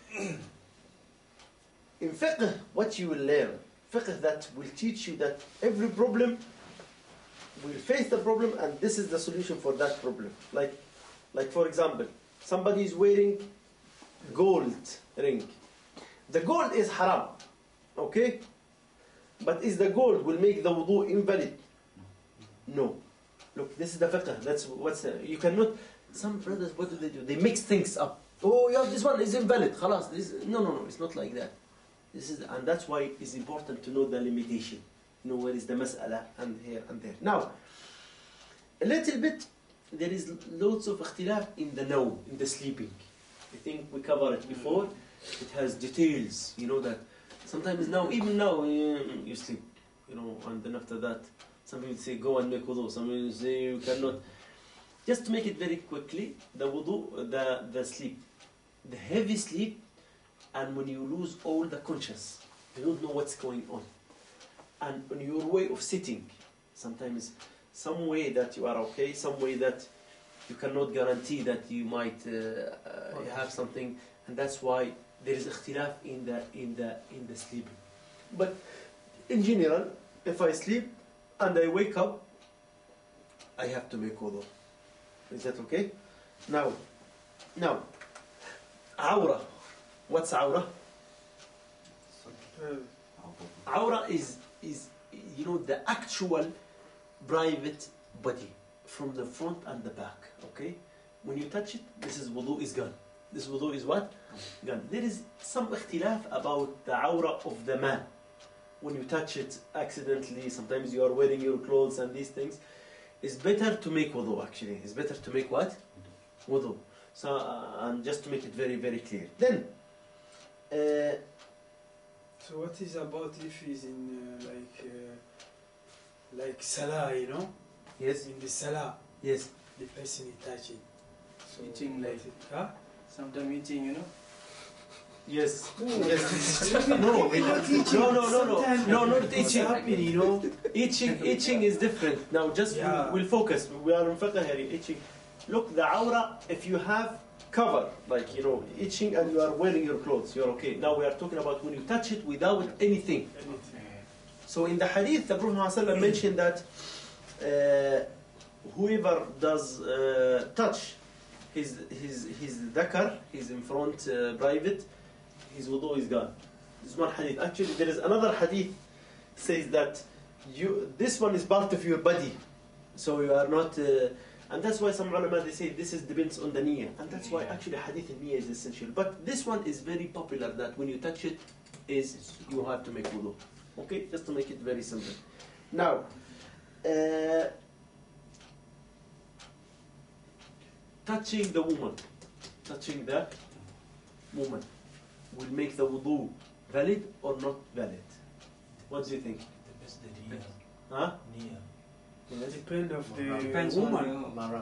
In fiqh, what you will learn, fiqh that will teach you that every problem will face the problem, and this is the solution for that problem. Like for example, somebody is wearing gold ring. The gold is haram, okay? But is the gold will make the wudu invalid? No. Look, this is the fiqh. That's what's you cannot. Some brothers, what do? They mix things up. Oh, yeah, this one is invalid. Khalas. No. It's not like that. This is, and that's why it's important to know the limitation. Know where is the mas'ala and here and there. Now, a little bit, there is lots of ikhtilaf in the nawm, in the sleeping. I think we covered it before. It has details. You know that sometimes now, even now, you sleep. You know, and then after that, some people say go and make wudu. Some people say you cannot. Just to make it very quickly, the wudu, the sleep, the heavy sleep, and when you lose all the conscious, you don't know what's going on. And on your way of sitting, sometimes some way that you are okay, some way that you cannot guarantee that you might have something, and that's why there is ikhtilaf in the sleeping. But in general, if I sleep and I wake up, I have to make wudu. Is that okay? Now, awra. What's awra? Awra is you know, the actual private body from the front and the back. Okay, when you touch it, this is wudu is gone. This wudu is what? Gone. There is some ikhtilaf about the awra of the man. When you touch it accidentally, sometimes you are wearing your clothes and these things. It's better to make wudu actually. It's better to make what? Wudu. So, and just to make it very, very clear. Then, So what is about if he's in like salah, you know? yes, In the salah, yes. the person is touching. So Eating like- huh? Sometimes eating, you know. Yes. Yes. No, not itching. Happening, you know? Itching is different. Now, just Yeah. we'll focus. We are in fiqh here. Itching. Look, the awra. If you have cover, like you know, itching, and you are wearing your clothes, you're okay. Now we are talking about when you touch it without anything. So in the hadith, the Prophet ﷺ mentioned that whoever does touch his dhakar, his in front private, his wudu is gone. This is one hadith. Actually, there is another hadith says that this one is part of your body, so you are not. And that's why some ulama they say this depends on the niyyah, and that's why actually hadith and niyyah is essential. But this one is very popular that when you touch it, is you have to make wudu. Okay, just to make it very simple. Now, touching the woman will make the wudu valid or not valid? What do you think? Depends the niyyah. Huh? Niyyah. Yes. Depend of the Depends woman. on Maram.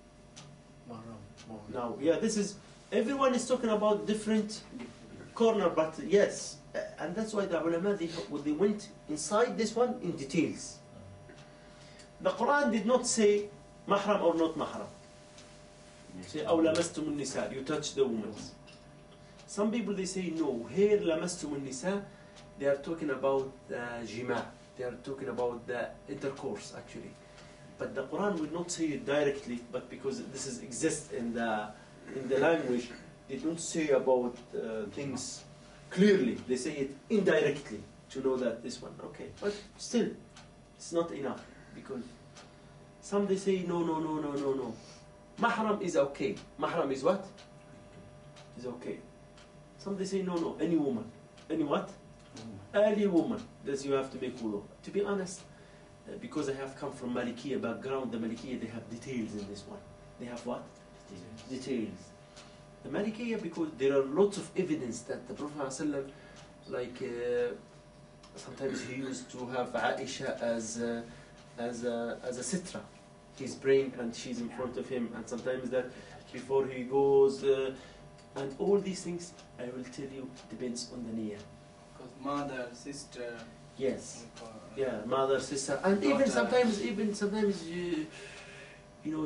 Now, yeah, this is everyone is talking about different corner, but yes, and that's why the ulama they went inside this one in details. The Quran did not say mahram or not mahram. Say أو لمستم النساء, you touch the woman. Some people they say no. Here لمستم النساء, they are talking about jima, They are talking about the intercourse actually. But the Quran will not say it directly, but because this is exists in the language, they don't say about things clearly. They say it indirectly to know that this one, okay. But still, it's not enough because some they say no. Mahram is okay. Mahram is what? Is okay. Some they say no. Any woman. Any what? Any woman. That you have to make wudu. To be honest, because I have come from Malikiya background, the Malikiya they have details in this one. They have what? Details. The Malikiya, because there are lots of evidence that the Prophet ﷺ, like sometimes he used to have Aisha as a sitra. He's praying and she's in front of him, and sometimes that before he goes, and all these things I will tell you depends on the niyyah. Because mother, sister. Yes. Yeah, mother, sister, and daughter. even sometimes you know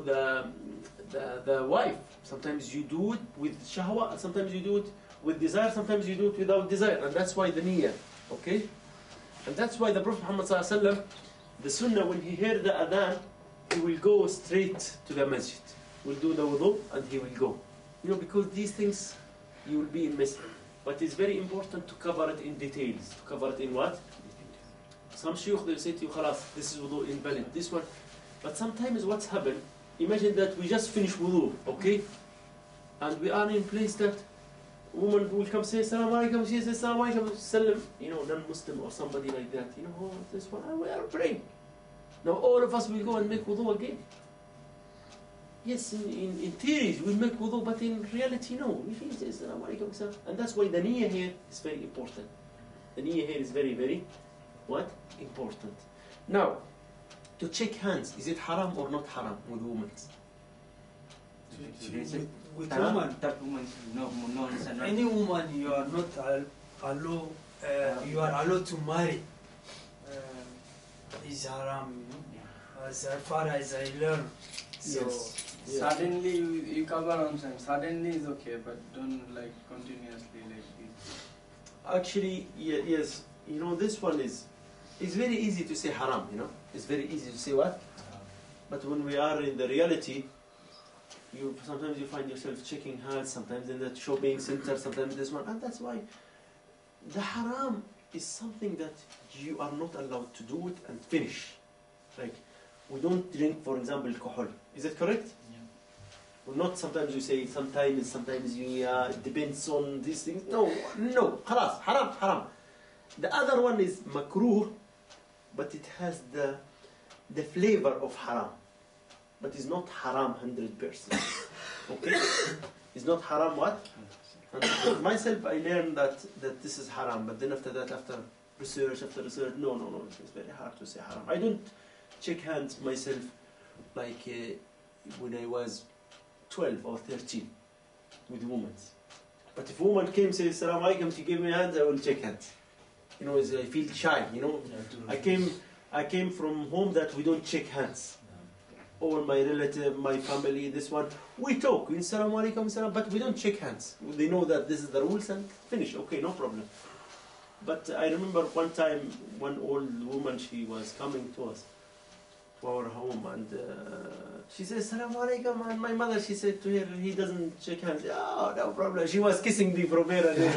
the wife. Sometimes you do it with shahwa, sometimes you do it with desire, sometimes you do it without desire, and that's why the niyyah. Okay, and that's why the Prophet Muhammad ﷺ, the sunnah, when he heard the adhan, he will go straight to the masjid. Will do the wudu and he will go. You know, because these things you will be in masjid. But it's very important to cover it in details. To cover it in what? Some shuyukh, they'll say to you, khalas, this is wudu invalid, this one. But sometimes what's happened, imagine that we just finished wudu, okay? And we are in place that woman will come say, Assalamu alaikum, she says, Assalamu alaikum, salam. You know, non-Muslim or somebody like that. You know, oh, this one, we are praying. Now all of us will go and make wudu again. Yes, in theory we'll make wudu, but in reality, no. We finish this, Assalamu alaikum, salam. And that's why the niyyah here is very important. The niyyah here is very, very, what? Important. Now, to check hands, is it haram or not haram with women? With woman, That woman, no. any woman you are not allowed, you are allowed to marry. Is haram, you know, as far as I learn. So Yes. Suddenly you cover on time. Suddenly is okay, but don't like continuously like this. Actually, yes. You know, this one is, it's very easy to say haram, you know. It's very easy to say what? But when we are in the reality, sometimes you find yourself checking hands, sometimes in the shopping center, sometimes this one. And that's why the haram is something that you are not allowed to do it and finish. Like, we don't drink, for example, alcohol. Is that correct? Yeah. Well, not sometimes you say, sometimes you, it depends on these things. No, khalas, haram. The other one is makruh, but it has the flavor of haram. But it's not haram 100%. Okay? It's not haram what? And myself, I learned that this is haram, but then after that, after research, no, it's very hard to say haram. I don't check hands myself like when I was 12 or 13 with women. But if a woman came and said, Assalamu alaikum, she gave me hands, I will check hands. You know, I feel shy, you know. I came from home that we don't check hands. All my relative, my family, this one, we talk, we Assalamu alaikum, salam, but we don't shake hands. They know that this is the rules and finish, okay, no problem. But I remember one time, one old woman, she was coming to us, to our home, and she said, Assalamu alaikum, and my mother, she said to her, he doesn't shake hands. Oh, no problem. She was kissing me from here and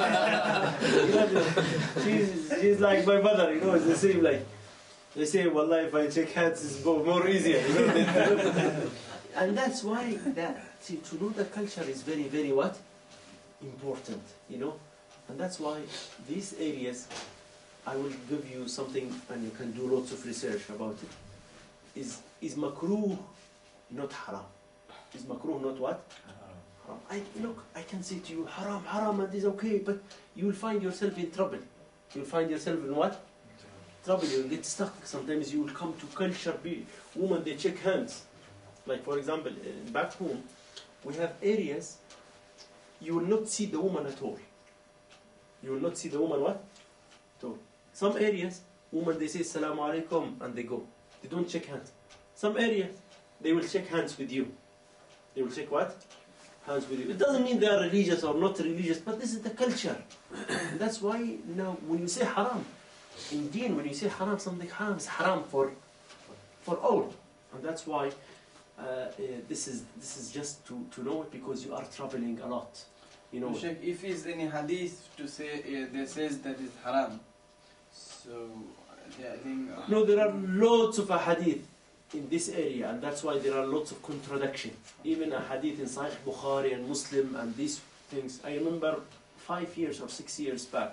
there. She's like my mother, you know, it's the same, like, they say, wallah, if I shake hands, it's more easier. You know? And that's why to know the culture is very, very what? Important, you know? And that's why these areas, I will give you something, and you can do lots of research about it. Is makruh not haram? Is makruh not what? Haram. Look, I can say to you, haram, and it's okay, but you will find yourself in trouble. You will find yourself in what? Trouble, you will get stuck. Sometimes you will come to culture, women, they check hands. Like for example, back home, we have areas, you will not see the woman at all. You will not see the woman what? At all. Some areas, women, they say Assalamu alaikum and they go. They don't shake hands. Some areas, they will shake hands with you. They will shake what? Hands with you. It doesn't mean they are religious or not religious, but this is the culture. And that's why now when you say haram, in deen, when you say haram, something haram is haram for all. And that's why this is just to know it, because you are traveling a lot. You know. Sheikh, if is any hadith to say that says that is haram, so yeah, I think. No, there are lots of hadith in this area, and that's why there are lots of contradiction. Even a hadith in Sahih Bukhari and Muslim and these things. I remember 5 years or 6 years back,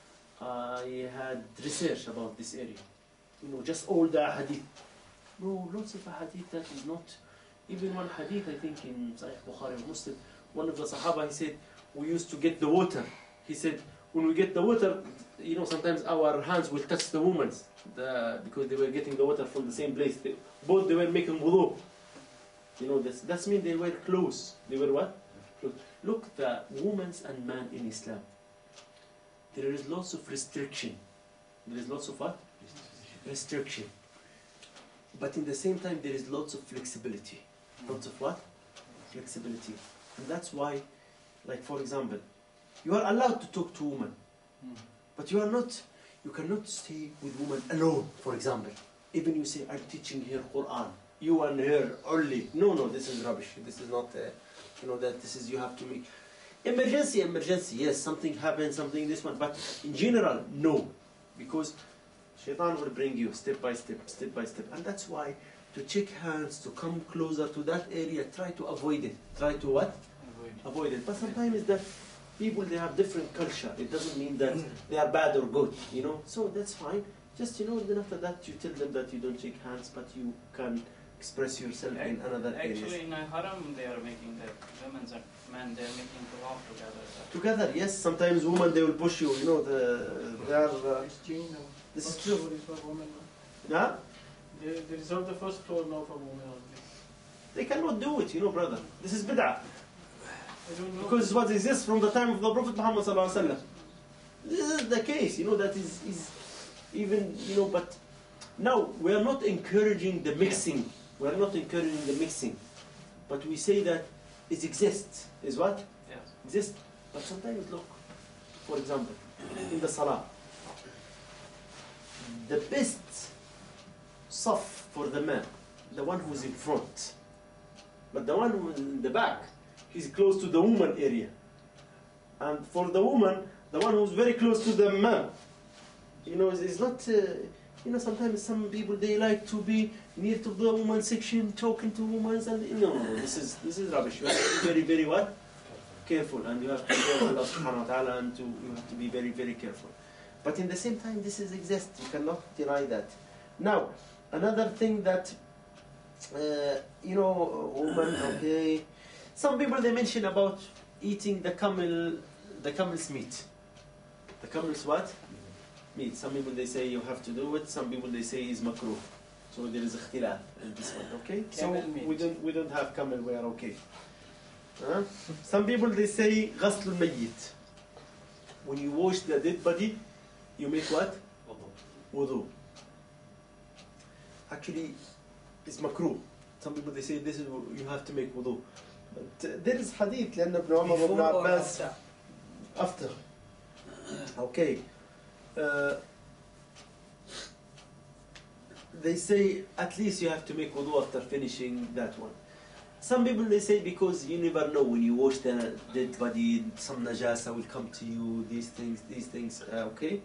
I had research about this area. You know, just all the hadith. No, lots of hadith that is not. Even one hadith, I think in Sahih Bukhari and Muslim, one of the Sahaba, he said, we used to get the water. He said, when we get the water, you know, sometimes our hands will touch the woman's, because they were getting the water from the same place. Both they were making wudhu. You know, that's mean they were close. They were what? Close. Look, the women's and man in Islam, there is lots of restriction. There is lots of what? Restriction. But in the same time, there is lots of flexibility. Lots of what? Flexibility. And that's why, like for example, you are allowed to talk to women, but you cannot stay with women alone, for example. Even you say, I'm teaching her Quran, you and her only. No, this is rubbish. This is not, you know, that this is, you have to make. Emergency, yes, something happens, something this one, but in general, no. Because Shaitan will bring you step by step. And that's why to shake hands, to come closer to that area, try to avoid it. Try to what? Avoid it. But sometimes that people, they have different culture. It doesn't mean that they are bad or good, you know. So that's fine. Just, you know, then after that you tell them that you don't shake hands, but you can express yourself in another area. Actually, in a haram, they are making the women and men, they are making to walk together. Together, yes. Sometimes women, they will push you, you know, they are... this is true. Yeah? They reserve the first floor now for women only. They cannot do it, you know, brother. This is bid'ah. I don't know. Because what exists from the time of the Prophet Muhammad sallallahu alaihi wasallam. This is the case, you know, that is even, you know, but now we are not encouraging the mixing. We are not encouraging the mixing. But we say that it exists. Is what? Yes. Exists. But sometimes look, for example, in the salah, the best saf for the man, the one who's in front. But the one who's in the back, he's close to the woman area. And for the woman, the one who's very close to the man, you know, is not, you know, sometimes some people, they like to be near to the woman section, talking to women, and no, this is rubbish. You have to be very, very what? Careful, and you have to fear Allah subhanahu wa ta'ala, and you have to be very, very careful. But in the same time, this exists. You cannot deny that. Now, another thing that, you know, woman, okay. Some people, they mention about eating the camel's meat. The camel's what? Meat. Some people, they say you have to do it. Some people, they say is makruh. So there is ikhtilaf in this one, okay? Camel so meat. we don't have camel, we are okay. Some people, they say ghasl mayyit. When you wash the dead body, you make what? Wudhu. Actually, it's makruh. Some people, they say this is, you have to make wudu. But there is hadith, لأن ابن عمر وابن عباس after. Okay. They say at least you have to make wudu after finishing that one. Some people, they say because you never know when you wash the dead body, some najasa will come to you, these things, okay?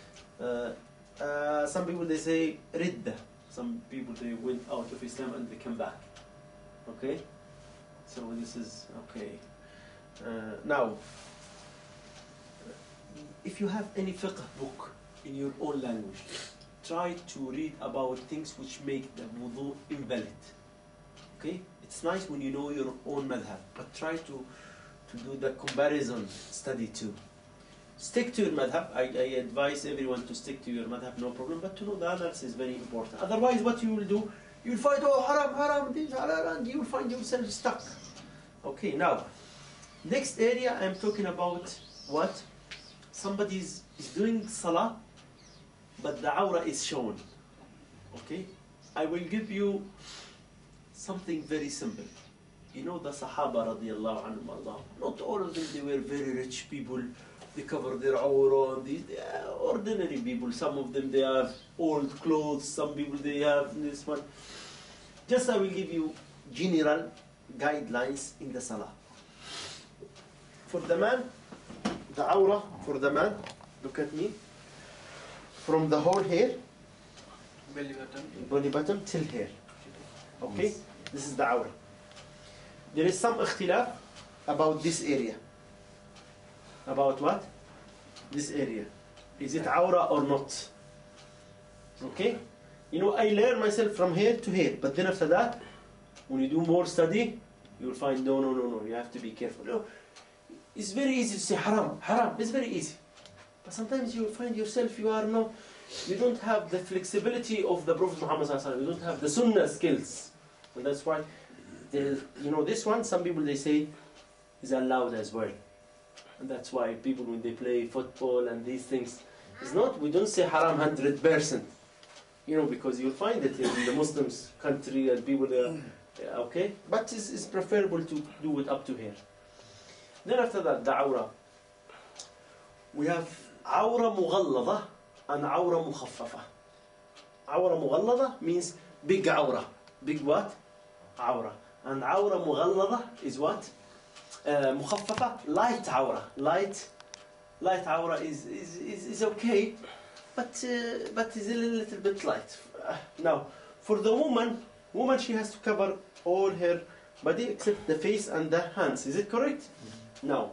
Some people, they say ridda. Some people, they went out of Islam and they come back. Okay? So this is okay. Now, if you have any fiqh book in your own language, try to read about things which make the wudu invalid. Okay? It's nice when you know your own madhab, but try to do the comparison study too. Stick to your madhab. I advise everyone to stick to your madhab, no problem, but to know the others is very important. Otherwise, what you will do, you will find, oh, haram, this, halal, and you will find yourself stuck. Okay, now, next area I'm talking about what? Somebody is doing salah, but the awrah is shown. Okay? I will give you something very simple. You know the Sahaba radiallahu anhum, not all of them, they were very rich people, they cover their awra, and these, they are ordinary people. Some of them, they have old clothes, some people, they have this one. Just I will give you general guidelines in the salah. For the man, the awra for the man, look at me, from the whole hair, belly button till here. Okay? This is the awra. There is some ikhtilaf about this area. About what? This area. Is it awra or not? Okay? You know, I learn myself from here to here, but then after that, when you do more study, you'll find no, you have to be careful. No, it's very easy to say haram, haram, it's very easy. But sometimes you find yourself, you don't have the flexibility of the Prophet Muhammad sallallahu alaihi wasallam. You don't have the sunnah skills. And that's why, this one, some people they say is allowed as well. And that's why people when they play football and these things, it's not, we don't say haram 100%. You know, because you'll find it in the Muslims country and people there, okay? But it's preferable to do it up to here. Then after that, the awra. We have awra mughallada and awra mukhaffafa. Awra mughallada means big awra. Big what? Awra. And awra mughallada is what? Mukhaffafa, light awra. Light awra is okay, but is a little bit light. Now, for the woman she has to cover all her body except the face and the hands. Is it correct? No.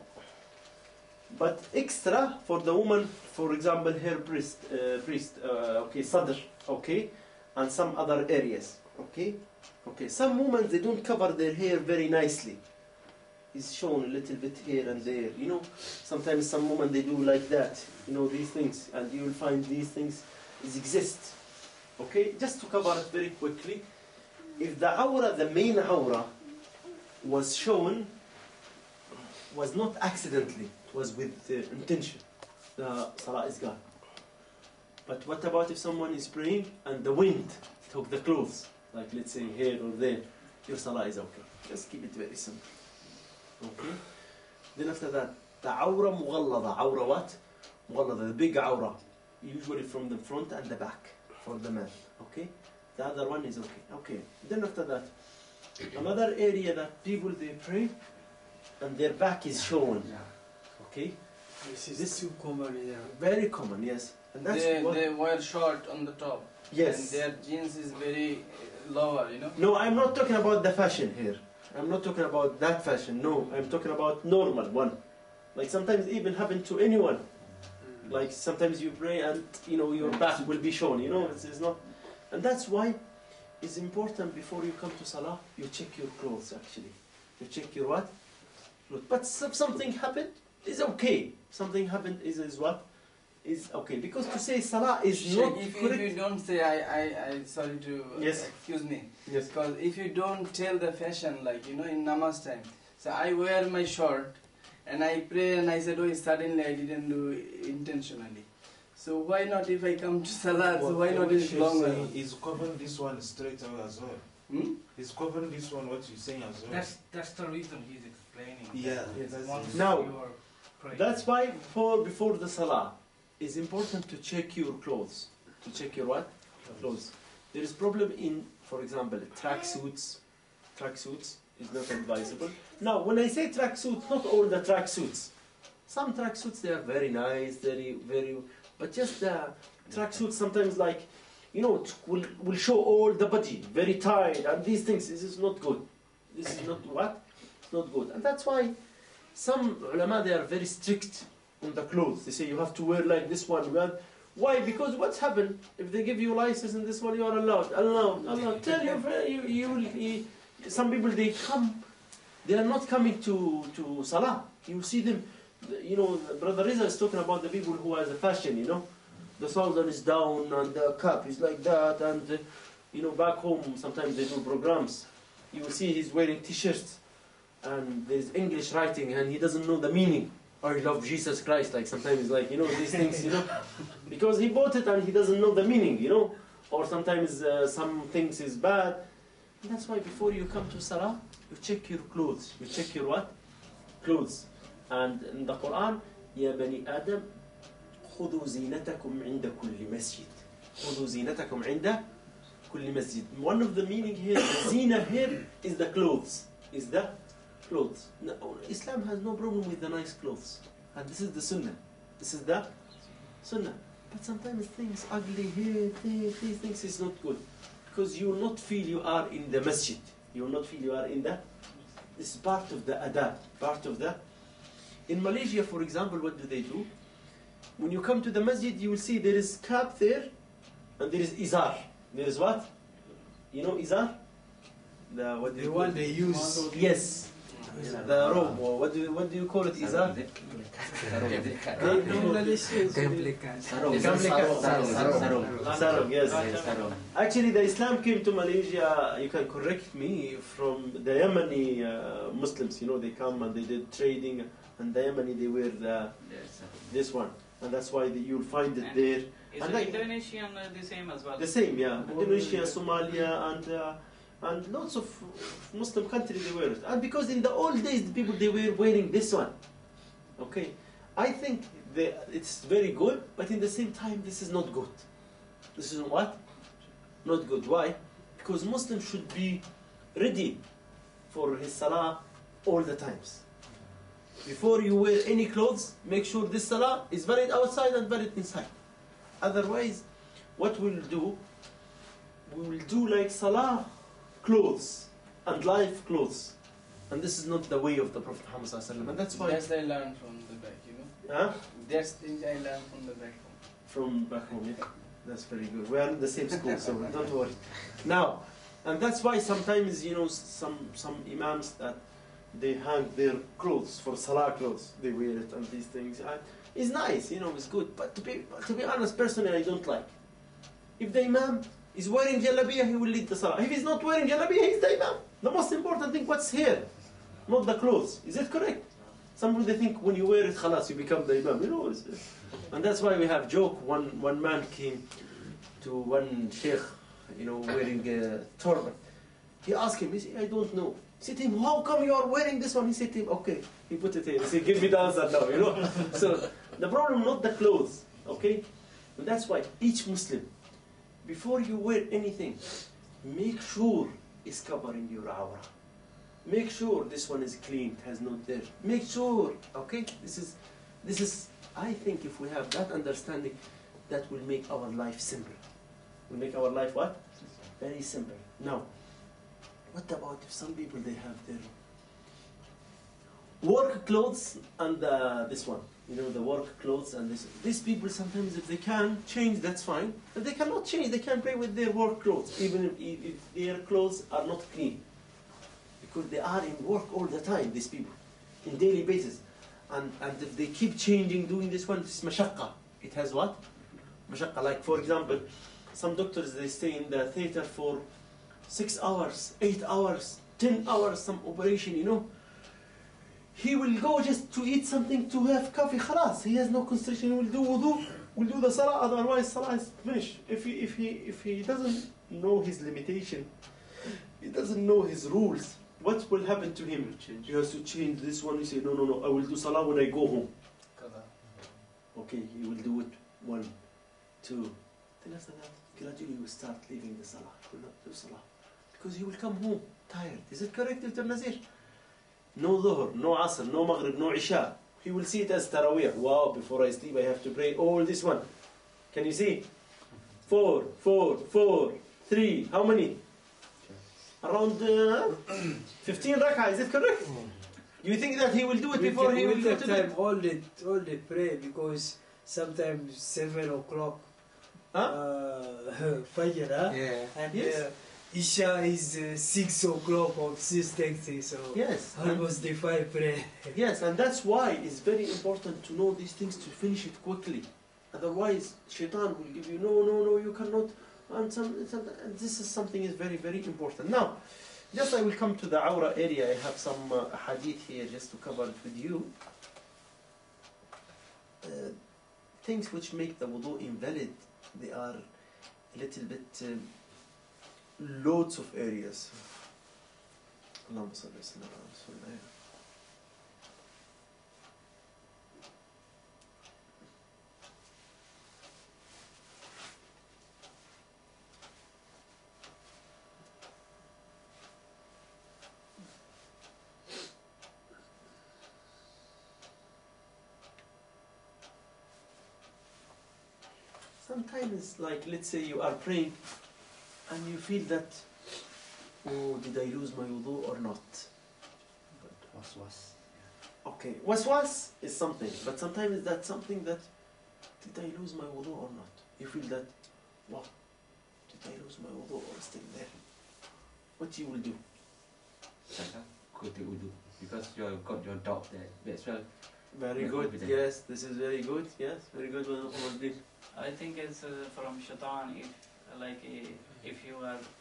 But extra for the woman, for example, her breast, okay, sadr, okay, and some other areas, okay. Some women they don't cover their hair very nicely. It's shown a little bit here and there. You know, sometimes some women they do like that. You know these things, and you will find these things exist. Okay, just to cover it very quickly. If the awra, the main awra, was shown, was not accidentally, it was with intention, the salah is gone. But what about if someone is praying and the wind took the clothes, like let's say here or there, your salah is okay. Just keep it very simple. Okay. Then after that, the awra mughallada. Awra what? Mughallada, the big awra. Usually from the front and the back for the man. Okay. The other one is okay. Okay. Then after that, another area that people they pray and their back is shown. Okay. This is too common here. Very common, yes. And that's they wear short on the top. Yes. And their jeans is very lower, you know. No, I'm not talking about the fashion here. I'm not talking about that fashion. No, I'm talking about normal one. Like sometimes even happen to anyone. Like sometimes you pray and you know your back will be shown. You know, it's not. And that's why it's important before you come to salah, you check your clothes actually. You check your what? Clothes. But if something happened, it's okay. Something happened is what? Is okay. Because to say salah is not if correct. you don't say I sorry to Yes. excuse me. Yes. Because if you don't tell the fashion, like you know in namaz time, so I wear my short and I pray and I said, oh, suddenly I didn't do it intentionally. So why not if I come to salah? So why not it's longer? He's covering this one straight away as well. Hmm? He's covering this one, what you're saying as well. That's the reason he's explaining. Yeah. Yes. Once Now, you are praying. That's why before the salah, it's important to check your clothes. To check your what? Clothes. There is problem in, for example, tracksuits. Tracksuits is not advisable. Now, when I say tracksuits, not all the tracksuits. Some tracksuits, they are very nice, very, but just the tracksuits sometimes like, you know, it will show all the body, very tight, and these things, this is not good. This is not what? It's not good. And that's why some ulama, they are very strict on the clothes. They say you have to wear like this one. Why? Because what's happened? If they give you license in this one, you are allowed. Allah, tell you, some people they are not coming to salah. You see them, you know, Brother Riza is talking about the people who has a fashion, you know. The shoulder is down and the cap is like that, and you know, back home sometimes they do programs. You will see he's wearing t-shirts and there's English writing and he doesn't know the meaning. Or he loves Jesus Christ, like sometimes like, you know, these things, you know, because he bought it and he doesn't know the meaning, you know, or sometimes some things is bad. And that's why before you come to salah, you check your clothes. You check your what? Clothes. And in the Quran, يا بني آدم خذوا زينتكم عند كل مسجد. خذوا زينتكم عند كل مسجد. One of the meaning here, the zina here is the clothes. Is the clothes. No, Islam has no problem with the nice clothes. And this is the sunnah. This is the sunnah. But sometimes things ugly here, these things is not good. Because you will not feel you are in the masjid. You will not feel you are in the... This is part of the adab. Part of the... In Malaysia, for example, what do? When you come to the masjid, you will see there is cap there, and there is izar. There is what? You know izar? What do The you one call they it? use. Yes. The robe, or what do you call it? Izar? Sarong, yes. Actually, the Islam came to Malaysia, you can correct me, from the Yemeni Muslims. You know, they come and they did trading, and the Yemeni, they wear this one. And that's why you'll find it there. Is And it like- Indonesian the same as well? The same, yeah. Indonesia, Somalia, and lots of Muslim countries they wear it. And because in the old days the people they were wearing this one. Okay, I think it's very good, but in the same time this is not good. This is what? Not good. Why? Because Muslim should be ready for his salah all the times. Before you wear any clothes, make sure this salah is valid outside and valid inside. Otherwise, what we'll do, we will do like salah clothes and life clothes. And this is not the way of the Prophet Muhammad ﷺ. And that's why... That's I learned from the back, you know. Huh? That's things I learned from the back home. From back home, yeah. That's very good. We are in the same school, so don't worry. Now, and that's why sometimes, you know, some imams that they hang their clothes for salah clothes, they wear it and these things. And it's nice, you know, it's good. But to be honest, personally, I don't like. If the imam is wearing jalabiyah, he will lead the salah. If he's not wearing jalabiyah, he's the imam. The most important thing, what's here, not the clothes. Is it correct? Some people they think when you wear it, khalas, you become the imam. You know, and that's why we have joke. One man came to one sheikh, you know, wearing a turban. He asked him, he said, I don't know. He said to him, how come you are wearing this one? He said to him, okay. He put it in. He said, give me the answer now, you know. So the problem, not the clothes, okay? And that's why each Muslim, before you wear anything, make sure it's covering your aura. Make sure this one is clean, it has no dirt. Make sure, okay? This is, I think if we have that understanding, that will make our life simple. Will make our life what? Very simple. Now, what about if some people, they have their work clothes and this one? You know, the work clothes and this. These people sometimes, if they can change, that's fine. If they cannot change, they can play with their work clothes, even if their clothes are not clean. Because they are in work all the time, these people, in daily basis. And if they keep changing, doing this one, it's mashaqqa. It has what? Mashaqqa. Like, for example, some doctors, they stay in the theater for 6 hours, 8 hours, 10 hours, some operation, you know. He will go just to eat something, to have coffee, khalas. He has no concentration, he will do wudu, will do the salah, otherwise salah is finished. If he doesn't know his limitation, he doesn't know his rules, what will happen to him? He has to change this one. He say, no, I will do salah when I go home. Okay, he will do it 1, 2. Then after that, gradually he will start leaving the salah. He will not do salah. Because he will come home tired. Is it correct, Dr. Nazir? No dhuhr, no asr, no maghrib, no isha. He will see it as tarawih. Wow, before I sleep I have to pray all this one. Can you see? 4, 3. How many? Around 15 rak'ah, is it correct? You think that he will do it before he will go to bed? All the pray, because sometimes 7 o'clock Fajr, Yeah. and Yes. Isha is 6 o'clock or 6:30, so Yes. almost the 5 pray. Yes, and that's why it's very important to know these things, to finish it quickly. Otherwise, shaitan will give you, no, you cannot. And this is something is very, very important. Now, just I will come to the awra area. I have some hadith here just to cover it with you. Things which make the wudu invalid, they are a little bit, loads of areas. Allahumma salli ala Rasulillah. sometimes, like, let's say you are praying and you feel that, oh, did I lose my wudu or not? Was. Okay, waswas is something, but sometimes that's something that, did I lose my wudu or not? You feel that, wow, did I lose my wudu or still there? What you will do? Go to wudu because you have got your doubt there. That's well. Very You're good, confident. yes, this is very good, yes, very good. I think it's from shaitan. If you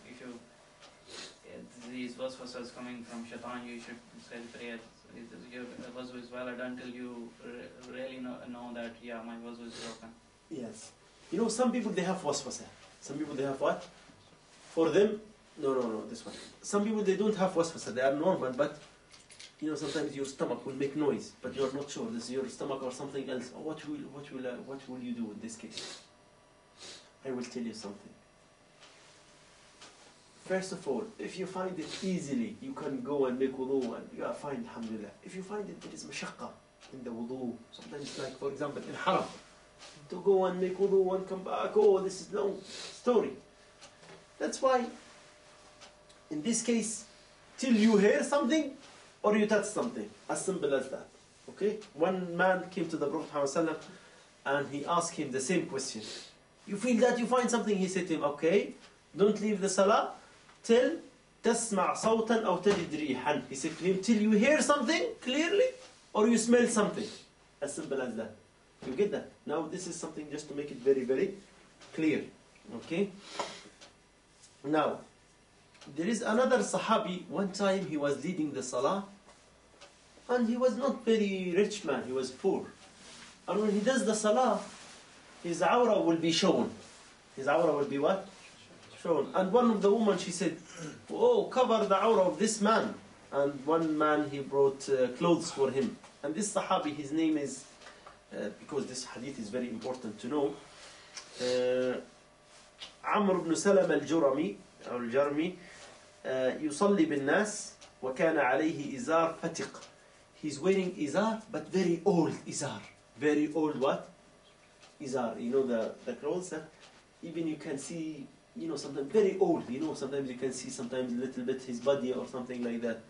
these waswas coming from shaitan, you should say prayer. Your wuzu is valid until you really know that my wuzu is broken. Yes. You know, some people they have waswasa. Some people they have what? For them, no, this one. Some people they don't have waswasa. They are normal, but you know sometimes your stomach will make noise, but you are not sure this is your stomach or something else. What will you do in this case? I will tell you something. First of all, if you find it easily, you can go and make wudu and you are fine, alhamdulillah. If you find it there is mashaqqa in the wudu, sometimes like for example in haram, to go and make wudu and come back, oh this is long story. That's why, in this case, till you hear something or you touch something, as simple as that. Okay? One man came to the Prophet ﷺ and he asked him the same question. You feel that you find something? He said to him, okay, don't leave the salah till تسمع صوتا أو تجد ريحا. He said to him, till you hear something clearly or you smell something. As simple as that. You get that? Now this is something just to make it very, very clear. Okay? Now, there is another Sahabi, one time he was leading the Salah and he was not very rich man, he was poor. And when he does the Salah, his awra will be shown. His awra will be what? Shown. And one of the women, she said, oh, cover the awra of this man. And one man, he brought clothes for him. And this Sahabi, his name is, because this hadith is very important to know, عمرو بن سلمة الجرمي أو الجرمي يصلي بالناس وكان عليه إزار فتق. He's wearing izar, but very old izar. Very old what? Izar. You know the clothes that even you can see, you know, sometimes very old. You know, sometimes you can see sometimes a little bit his body or something like that.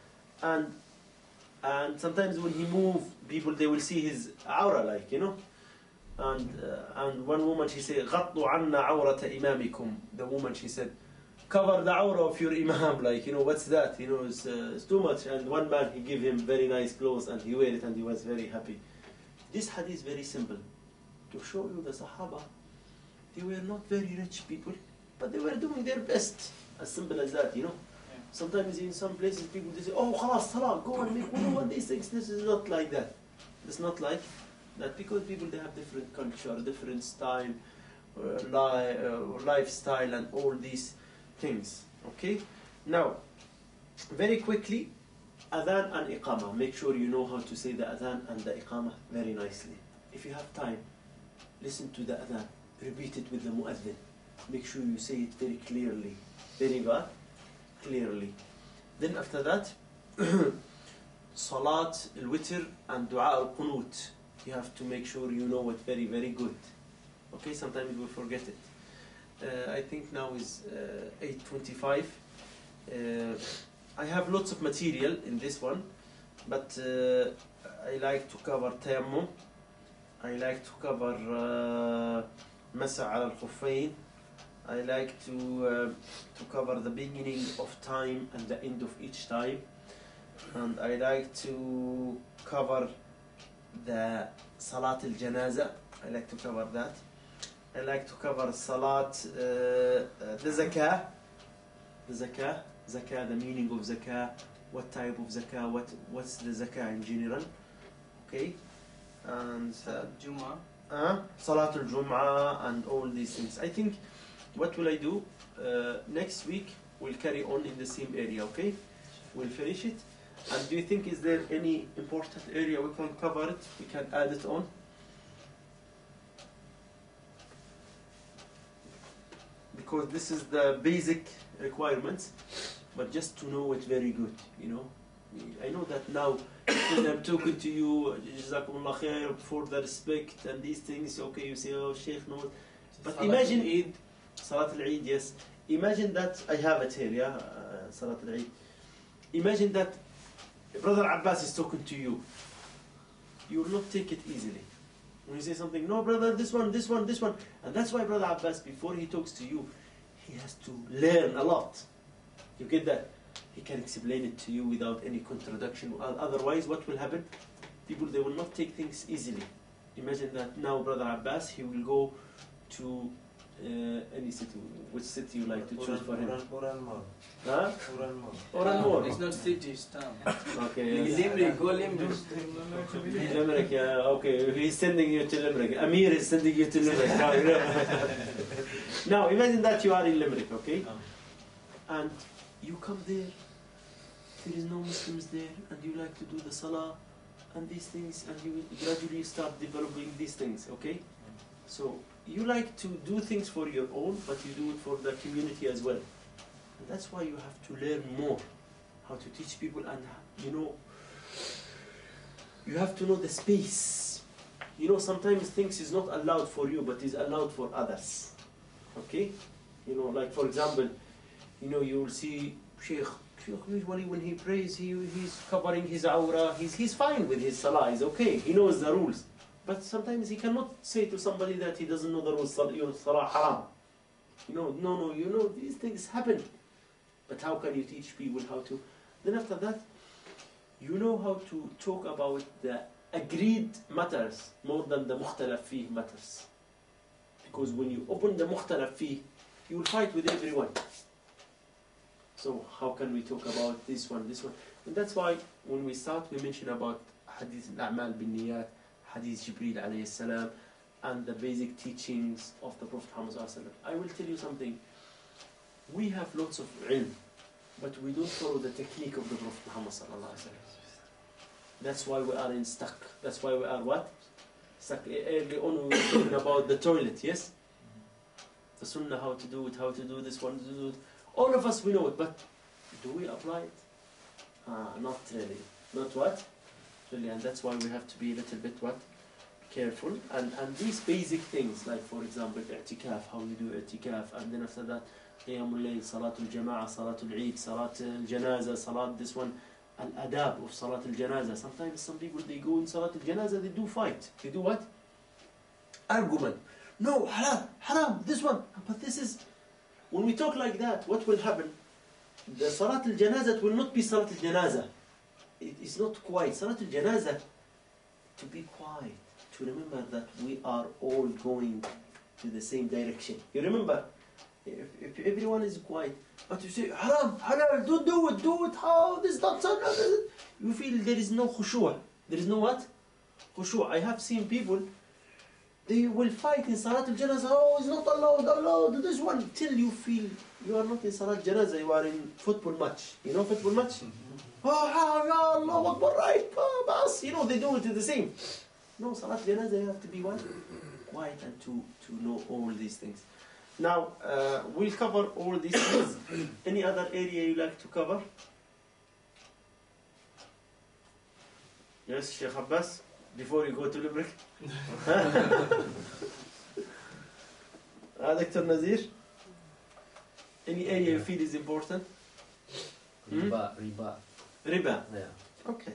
And sometimes when he move, people they will see his aura, like, you know. And one woman she said, غطوا عنا عورة إمامكم. The woman she said, cover the aura of your imam, like, you know, what's that? You know, it's too much. And one man he gave him very nice clothes and he wear it and he was very happy. This hadith is very simple to show you the Sahaba. They were not very rich people, but they were doing their best. As simple as that, you know. Yeah. Sometimes in some places people they say, oh, khalas, salah, go and make wudu and these things. This is not like that. It's not like that because people they have different culture, different style, lifestyle, and all these things. Okay. Now, very quickly, adhan and iqamah. Make sure you know how to say the adhan and the iqamah very nicely. If you have time, listen to the adhan. Repeat it with the mu'adhin. Make sure you say it very clearly. Very good. Clearly. Then after that, salat al-witr and dua al-qunut. You have to make sure you know it very, very good. Okay, sometimes we forget it. I think now is 8:25. I have lots of material in this one, but I like to cover tayammum. I like to cover masa' ala al-khuffayn. I like to cover the beginning of time and the end of each time. And I like to cover the Salat al-Janaza. I like to cover that. I like to cover Salat, the Zakah. The Zakah, the meaning of Zakah, what type of Zakah, what's the Zakah in general. Okay? And Jum'ah. Salat al-Jum'ah and all these things. I think, what will I do? Next week, we'll carry on in the same area, okay? We'll finish it. And do you think is there any important area we can cover it? We can add it on? Because this is the basic requirements, but just to know it very good, you know. I know that now when I'm talking to you, Jazakumullah khair, for the respect and these things, okay, you say, oh, Sheikh, no. But Salat imagine Eid. Salat al-Eid, yes. Imagine that I have it here, yeah, Salat al-Eid. Imagine that Brother Abbas is talking to you. You will not take it easily. When you say something, no brother, this one, this one, this one. And that's why Brother Abbas, before he talks to you, he has to learn a lot. You get that? He can explain it to you without any contradiction. Otherwise, what will happen? People, they will not take things easily. Imagine that now Brother Abbas, he will go to any city. Which city you like to choose for him? Huh? Oranmore. It's not city, it's town. Okay. Yes. Limerick, go Limerick. Limerick, yeah, okay. He's sending you to Limerick. Amir is sending you to Limerick. Now, imagine that you are in Limerick, okay? And you come there, there is no Muslims there, and you like to do the salah and these things, and you gradually start developing these things, okay? So, you like to do things for your own, but you do it for the community as well. And that's why you have to learn more how to teach people, and you have to know the space. Sometimes things is not allowed for you, but is allowed for others. Okay? Like for example, you will see Sheikh usually when he prays, he's covering his aura, he's fine with his salah, he's okay, he knows the rules. But sometimes he cannot say to somebody that he doesn't know the rules, your salah haram. No, these things happen. But how can you teach people how to? Then after that, you know how to talk about the agreed matters more than the mukhtalaf fih matters. Because when you open the mukhtalaf fih, you will fight with everyone. So how can we talk about this one? And that's why when we start, we mention about hadith al-a'mal bin niyat, hadith Jibreel alayhi salam, and the basic teachings of the Prophet Muhammad sallallahu alaihi wasallam. I will tell you something. We have lots of ilm, but we don't follow the technique of the Prophet Muhammad sallallahu alaihi wasallam. That's why we are stuck. That's why we are what? Stuck. Early on we were talking about the toilet, yes? The sunnah, how to do it, how to do this one, to do it. All of us, we know it, but do we apply it? Not really. Not what? Really, and that's why we have to be a little bit what? Careful. And these basic things, like for example, i'tikaf, how you do i'tikaf, and then after that, qiyamul layl, salatul jama'ah, salatul eid, salat al-janaza, salat this one, al-adab of salat al-janaza. Sometimes some people, they go in salat al-janaza, they do fight. They do what? Argument. No, haram, this one. But this is, when we talk like that, what will happen? The salat al-janaza will not be salat al-janaza. It is not quiet. Salat al-janaza, to be quiet, to remember that we are all going to the same direction. You remember? If everyone is quiet, but you say, haram, halal, don't do it, how, this is not sunnah, you feel there is no khushu'. There is no what? Khushu'. I have seen people, they will fight in Salat al-Janazah, oh, it's not allowed, this one, till you feel you are not in Salat al-Janazah, you are in football match. You know football match? Oh, ya Allah, Akbar, right, bas. They do it the same. No, Salat al-Janazah, you have to be what? Quiet and to know all these things. Now, we'll cover all these things. Any other area you like to cover? Yes, Sheikh Abbas, before you go to Limerick. Dr. Nazir? Any area you feel is important? Riba. Riba? Yeah. Okay.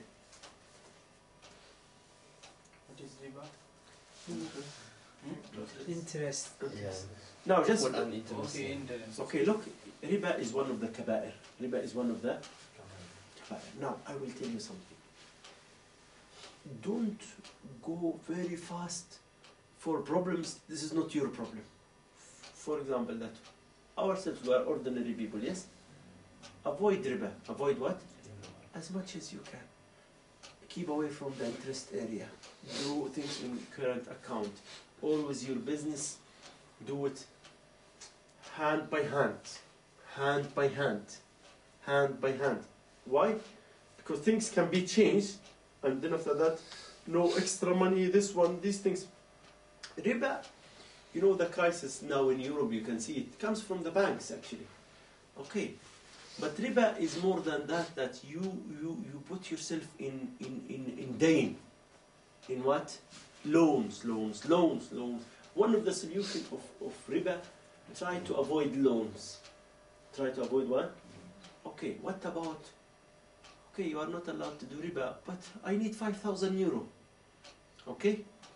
What is riba? Interest. Yeah. Now, just... What an interest. Okay, interest. Okay, look, riba is one of the kaba'ir. Riba is one of the kaba'ir. Now, I will tell you something. Don't go very fast for problems. This is not your problem. For example, that ourselves, we are ordinary people, yes? Avoid riba. Avoid what? As much as you can. Keep away from the interest area. Do things in current account. Always your business, do it hand by hand. Hand by hand. Hand by hand. Why? Because things can be changed, and then after that, no extra money, this one, these things. Riba, the crisis now in Europe, you can see it comes from the banks actually. Okay. But riba is more than that you put yourself in dain. In what? Loans. one of the solutions of riba, try to avoid loans. Try to avoid what? Okay, what about, okay, you are not allowed to do riba, but I need 5,000 euro. Okay?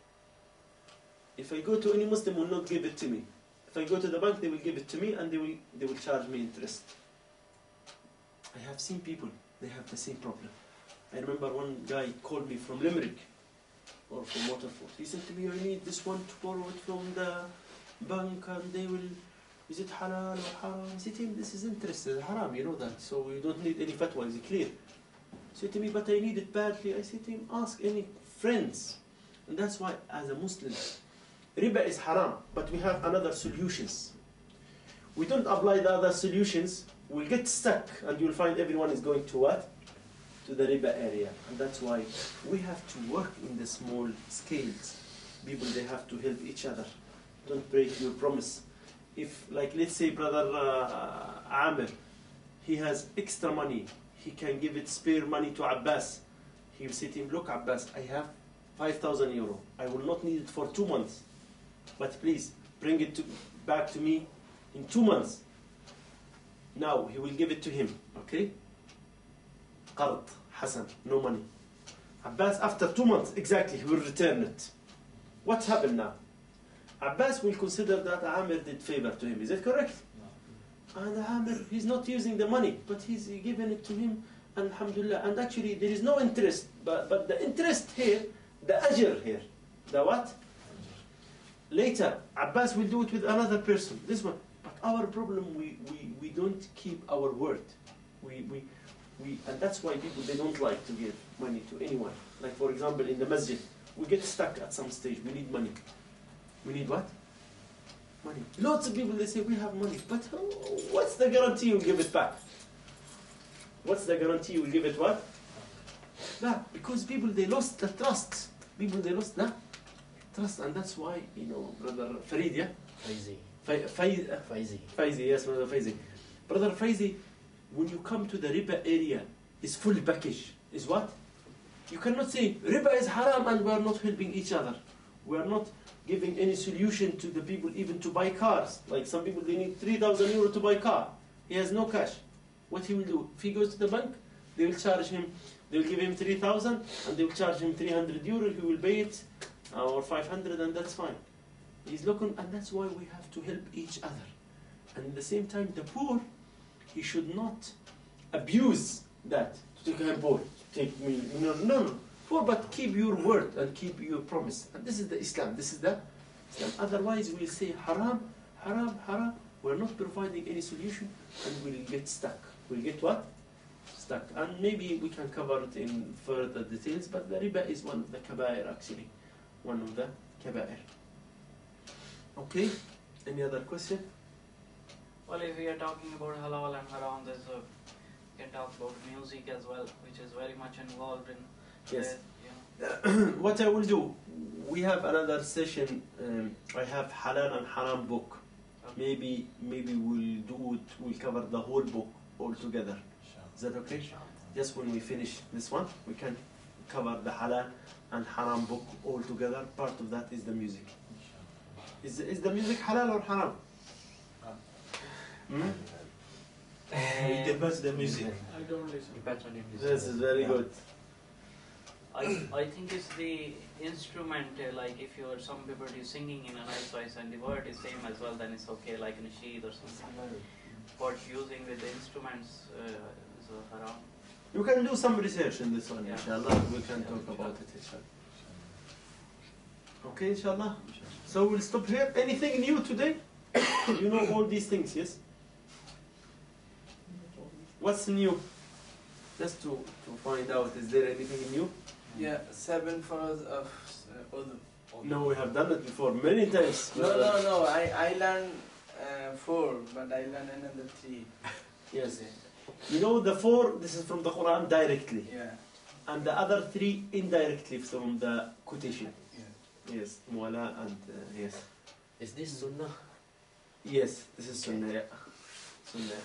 If I go to any Muslim, will not give it to me. If I go to the bank, they will give it to me and they will charge me interest. I have seen people, they have the same problem. I remember one guy called me from Limerick or from Waterford. He said to me, I need this one to borrow it from the bank and they will, is it halal or haram? I said to him, this is interest, it's haram, you know that, so you don't need any fatwa, is it clear? He said to me, but I need it badly. I said to him, ask any friends. And that's why as a Muslim, riba is haram, but we have another solutions. We don't apply the other solutions, we'll get stuck and you'll find everyone is going to what? To the riba area. And that's why we have to work in the small scales. People, they have to help each other. Don't break your promise. If, like, let's say brother Amir, he has extra money, he can give it spare money to Abbas. He will say to him, look Abbas, I have 5,000 euro. I will not need it for 2 months. But please, bring it back to me in 2 months. Now, he will give it to him, okay? Qard, Hassan, no money. Abbas, after 2 months, exactly, he will return it. What happened now? Abbas will consider that Amir did favor to him. Is it correct? No. And Amir, he's not using the money, but he's given it to him, and alhamdulillah. And actually, there is no interest, but the interest here, the ajr here, the what? Later, Abbas will do it with another person, this one. But our problem, we don't keep our word. And that's why people, they don't like to give money to anyone. Like for example, in the masjid, we get stuck at some stage, we need money. We need what? Money. Lots of people, they say, we have money, but what's the guarantee you'll give it back? What's the guarantee you'll give it what? No, because people, they lost the trust. People, they lost the trust, and that's why, you know, brother Farid, yeah? Faizi, yes, brother Faizi. Brother Faizi, when you come to the riba area, it's full package. Is what? You cannot say, riba is haram and we are not helping each other. We are not giving any solution to the people even to buy cars. Like some people, they need 3,000 euro to buy a car. He has no cash. What he will do? If he goes to the bank, they will charge him, they will give him 3,000 and they will charge him 300 euro. He will pay it, or 500, and that's fine. He's looking, and that's why we have to help each other. And at the same time, the poor, he should not abuse that. Take him poor, take me, no. Poor, but keep your word and keep your promise. And this is the Islam. This is the Islam. Otherwise, we'll say haram, haram, haram. We're not providing any solution, and we'll get stuck. We'll get what? Stuck. And maybe we can cover it in further details, but the riba is one of the kabair actually. One of the kabair. Okay? Any other question? Well, if we are talking about halal and haram, we can talk about music as well, which is very much involved in. Yes. Yeah. What I will do, we have another session. I have halal and haram book. Okay. Maybe we'll do it. We'll cover the whole book all together. Is that okay? Just when we finish this one, we can cover the halal and haram book all together. Part of that is the music. Is the music halal or haram? It depends the music. I don't listen. Depends on your music. This is very good. I think it's the instrument, like if you're some people is singing in a nice voice and the word is same as well, then it's okay, like in a sheet or something. But using with the instruments is haram. You can do some research in this one, Yeah. inshallah. We can talk about it, inshallah. Okay, inshallah. So we'll stop here. Anything new today? You know all these things, yes? What's new? Just to find out, is there anything new? Yeah, 7 furrows of wudhu. No, we have done it before many times. No. I learned 4, but I learned another 3. Yes. You know the 4, this is from the Quran directly. Yeah. And the other 3 indirectly from the quotation. Yeah. Yes, Muala and yes. Is this sunnah? Yes, this is Sunnah. Yeah. Sunnah.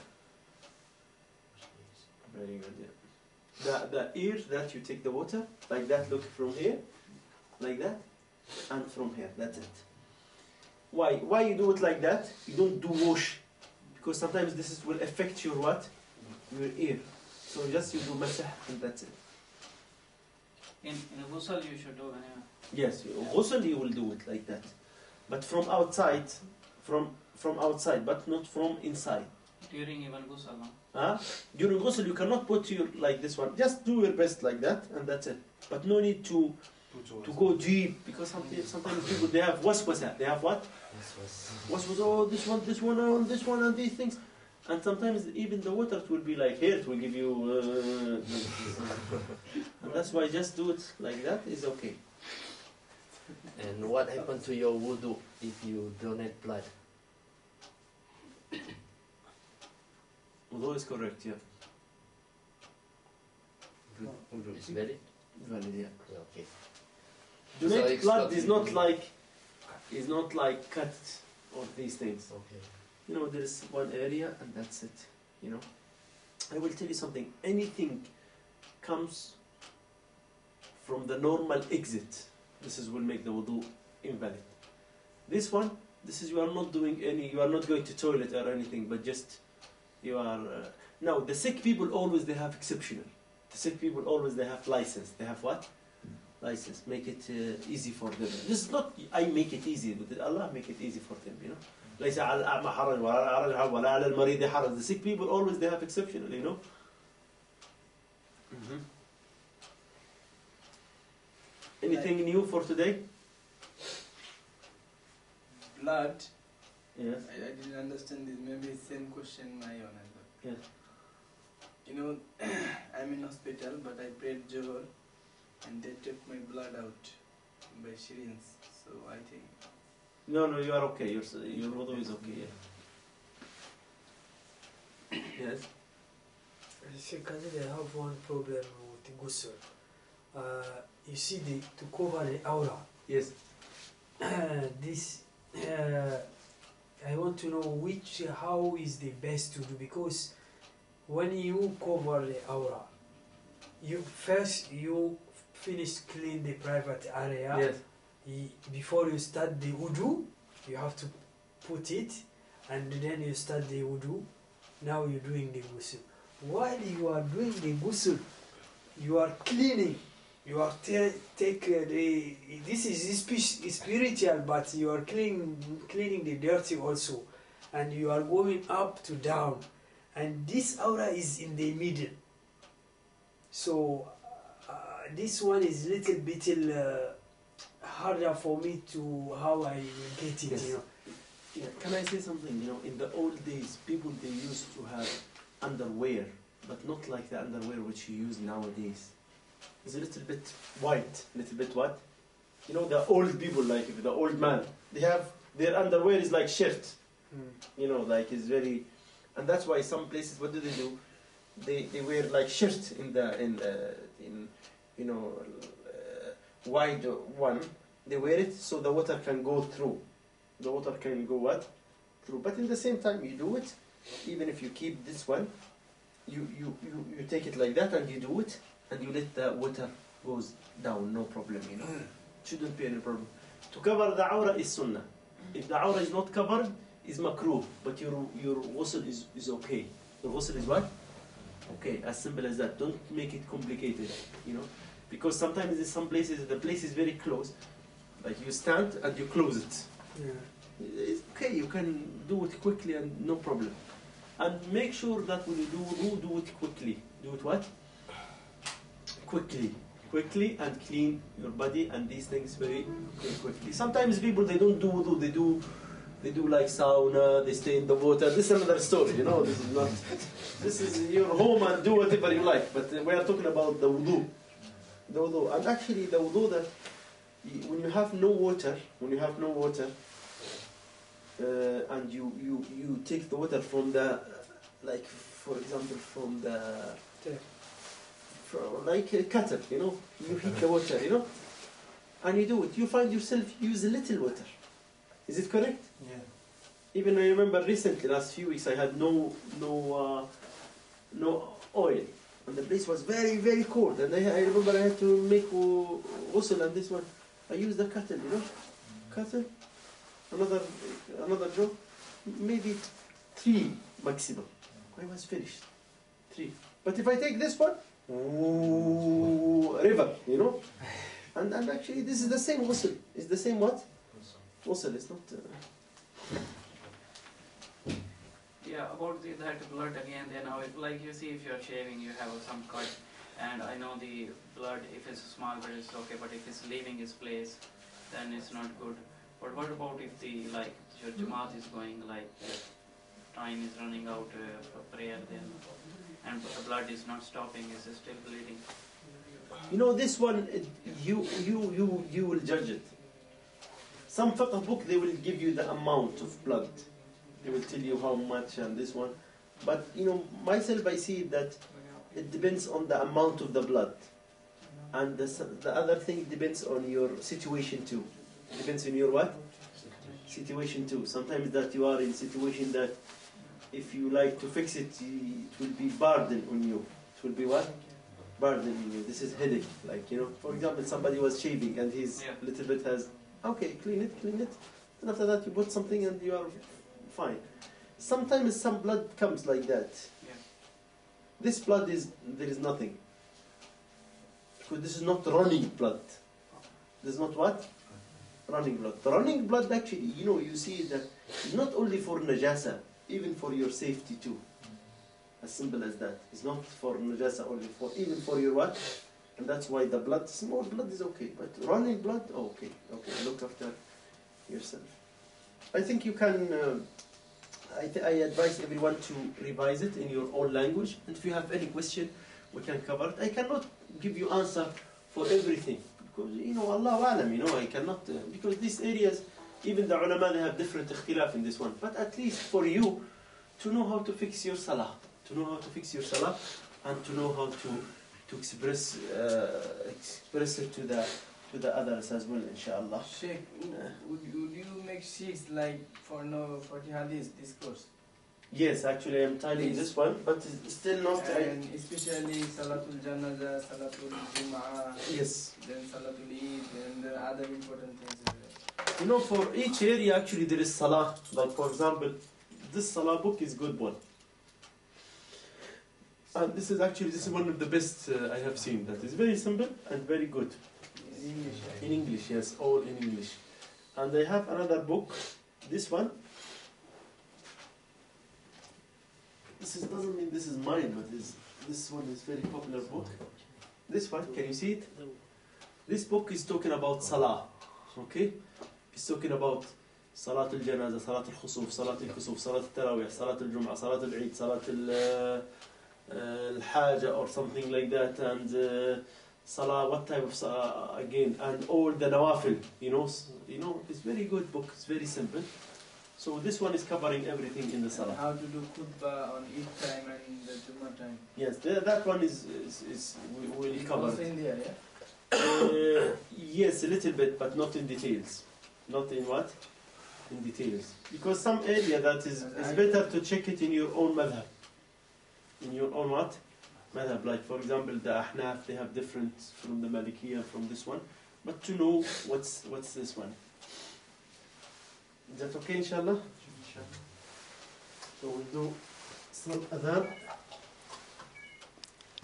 Very good, yeah. The ear that you take the water, like that, look from here, like that, and from here, that's it. Why? Why you do it like that? You don't do wash, because sometimes this will affect your what? Your ear. So just you do masah and that's it. In ghusl you should do anyway. Yes, ghusl you will do it like that, but from outside, from outside, but not from inside. During even ghusl, no? Huh? During ghusl you cannot put your like this one. Just do your best like that and that's it. But no need to go deep, because sometimes people they have waswasa. They have what? Waswasa. Oh, this one, and these things. And sometimes even the water will be like here. It will give you. And that's why just do it like that is okay. And what happened to your wudu if you donate blood? Wudu is correct, yeah. Wudu is valid? Valid, yeah. Okay. Donate blood is not like cut or these things. Okay. You know, there's one area and that's it. You know, I will tell you something. Anything comes from the normal exit, will make the wudu invalid. This one, you are not doing any. You are not going to toilet or anything, but just you are. Now the sick people always they have exceptional. The sick people always they have license. They have what? License. Make it easy for them. This is not I make it easy, but Allah make it easy for them. You know. ليس على الأعمى حرج ولا على المريض حرج. The sick people always they have exceptional, you know. Anything new for today? Blood. Yes. I didn't understand this. Maybe same question my own. Yes. You know, I'm in hospital, but I prayed Johor, and they took my blood out by syringe. So I think. No, you are okay. Your wudu is okay. Yeah. Yes. Syeikh Khalid, I have one problem with the ghusl. You see, to cover the aura. Yes. This, I want to know how is the best to do, because when you cover the aura, you finish clean the private area. Yes. Before you start the wudu, you have to put it, and then you start the wudu. Now you're doing the ghusl. While you are doing the ghusl, you are cleaning. You are this is spiritual, but you are cleaning the dirty also, and you are going up to down, and this aura is in the middle. So this one is little bit harder for me to how I will get it. Yes. You know. Yeah. Can I say something? You know, in the old days, people they used to have underwear, but not like the underwear which you use nowadays. It's a little bit white, little bit what? You know, the old people, like the old man, they have their underwear is like shirt. You know, like it's very, and that's why some places what do? They wear like shirt in you know wide one. They wear it so the water can go through. The water can go what? Through. But in the same time you do it, even if you keep this one, you take it like that and you do it, and you let the water goes down, no problem, you know. Shouldn't be any problem. To cover the aura is sunnah. If the aura is not covered, is makruh, but your ghusl is okay. Your ghusl is what? Okay, as simple as that. Don't make it complicated, you know. Because sometimes in some places, the place is very close. Like you stand and you close it. Yeah. It's okay, you can do it quickly and no problem. And make sure that when you do it quickly. Do it what? Quickly and clean your body and these things very quickly. Sometimes people they don't do wudu, they do like sauna, they stay in the water. This is another story, you know. This is not. This is your home and do whatever you like. But we are talking about the wudu. The wudu, and actually the wudu that when you have no water, and you take the water from the, like for example from the. Like a kettle, you know, you heat the water, you know, and you do it. You find yourself use a little water. Is it correct? Yeah. Even I remember recently, last few weeks, I had no oil, and the place was very, very cold. And I remember I had to make ghusl, and this one, I used the kettle, you know, kettle, another joke, maybe 3 maximum. I was finished. 3. But if I take this one, ooh, river, you know. And actually this is the same ghusl. It's the same what? Ghusl. It's not. Yeah, about that blood again, then like you see, if you're shaving, you have some cut, and I know the blood, if it's small but it's okay, but if it's leaving its place, then it's not good. But what about if the your Jamaat is going, time is running out for prayer, then and the blood is not stopping, is it still bleeding? You know, this one, you will judge it. Some fiqh book, they will give you the amount of blood. They will tell you how much and this one. But, you know, myself, I see that it depends on the amount of the blood. And the other thing depends on your situation too. It depends on your what? Situation too. Sometimes that you are in situation that if you like to fix it, it will be burden on you. It will be what? Burden on you. This is headache. Like, you know, for example, somebody was shaving and his little bit has, okay, clean it. And after that you put something and you are fine. Sometimes some blood comes like that. Yeah. This blood there is nothing. Because this is not running blood. This is not what? Running blood. The running blood actually, you know, you see that it's not only for najasa, even for your safety too. As simple as that. It's not for najasa only, even for your what? And that's why the blood, small blood is okay. But running blood, okay, look after yourself. I think you can, I advise everyone to revise it in your own language. And if you have any question, we can cover it. I cannot give you answer for everything. Because, you know, Allahu Alam, you know, I cannot, because these areas, even the ulama, they have different ikhtilaf in this one. But at least for you, to know how to fix your salah. To know how to fix your salah, and to know how to express it to the others as well, insyaAllah. Sheikh, would you make sheets for the hadith discourse? Yes, actually I'm tiling this one, but it's still not. And especially Salatul Janaza, Salatul Jum'ah, Yes. then Salatul Eid, and the other important things as well. You know, for each area actually there is salah. Like for example, this salah book is good one. And this is one of the best I have seen. That is very simple and very good. In English. In English, yes, all in English. And I have another book. This one. Doesn't mean this is mine, but this one is very popular book. This one, can you see it? This book is talking about salah. Okay, it's talking about Salat al-Janaza, Salat al-Khusuf, Salat al-Kusuf, Salat al-Tarawih, Salat al-Jum'ah, Salat al-Eid, Salat al-Haja or something like that, and Salah, what type of Salah again, and all the Nawafil, you know, it's very good book, it's very simple. So this one is covering everything in the Salah. How to do khutbah on Eid time and the Jummah time. Yes, that one is we will cover. Also in there, yeah? Yes, a little bit, but not in details. Not in what? In details. Because some area that is better to check it in your own madhab. In your own what? Madhab. Like for example, the Ahnaf, they have different from the Malikiyah, from this one. But to know what's this one. Is that okay, insyaAllah? So we'll do some adhan.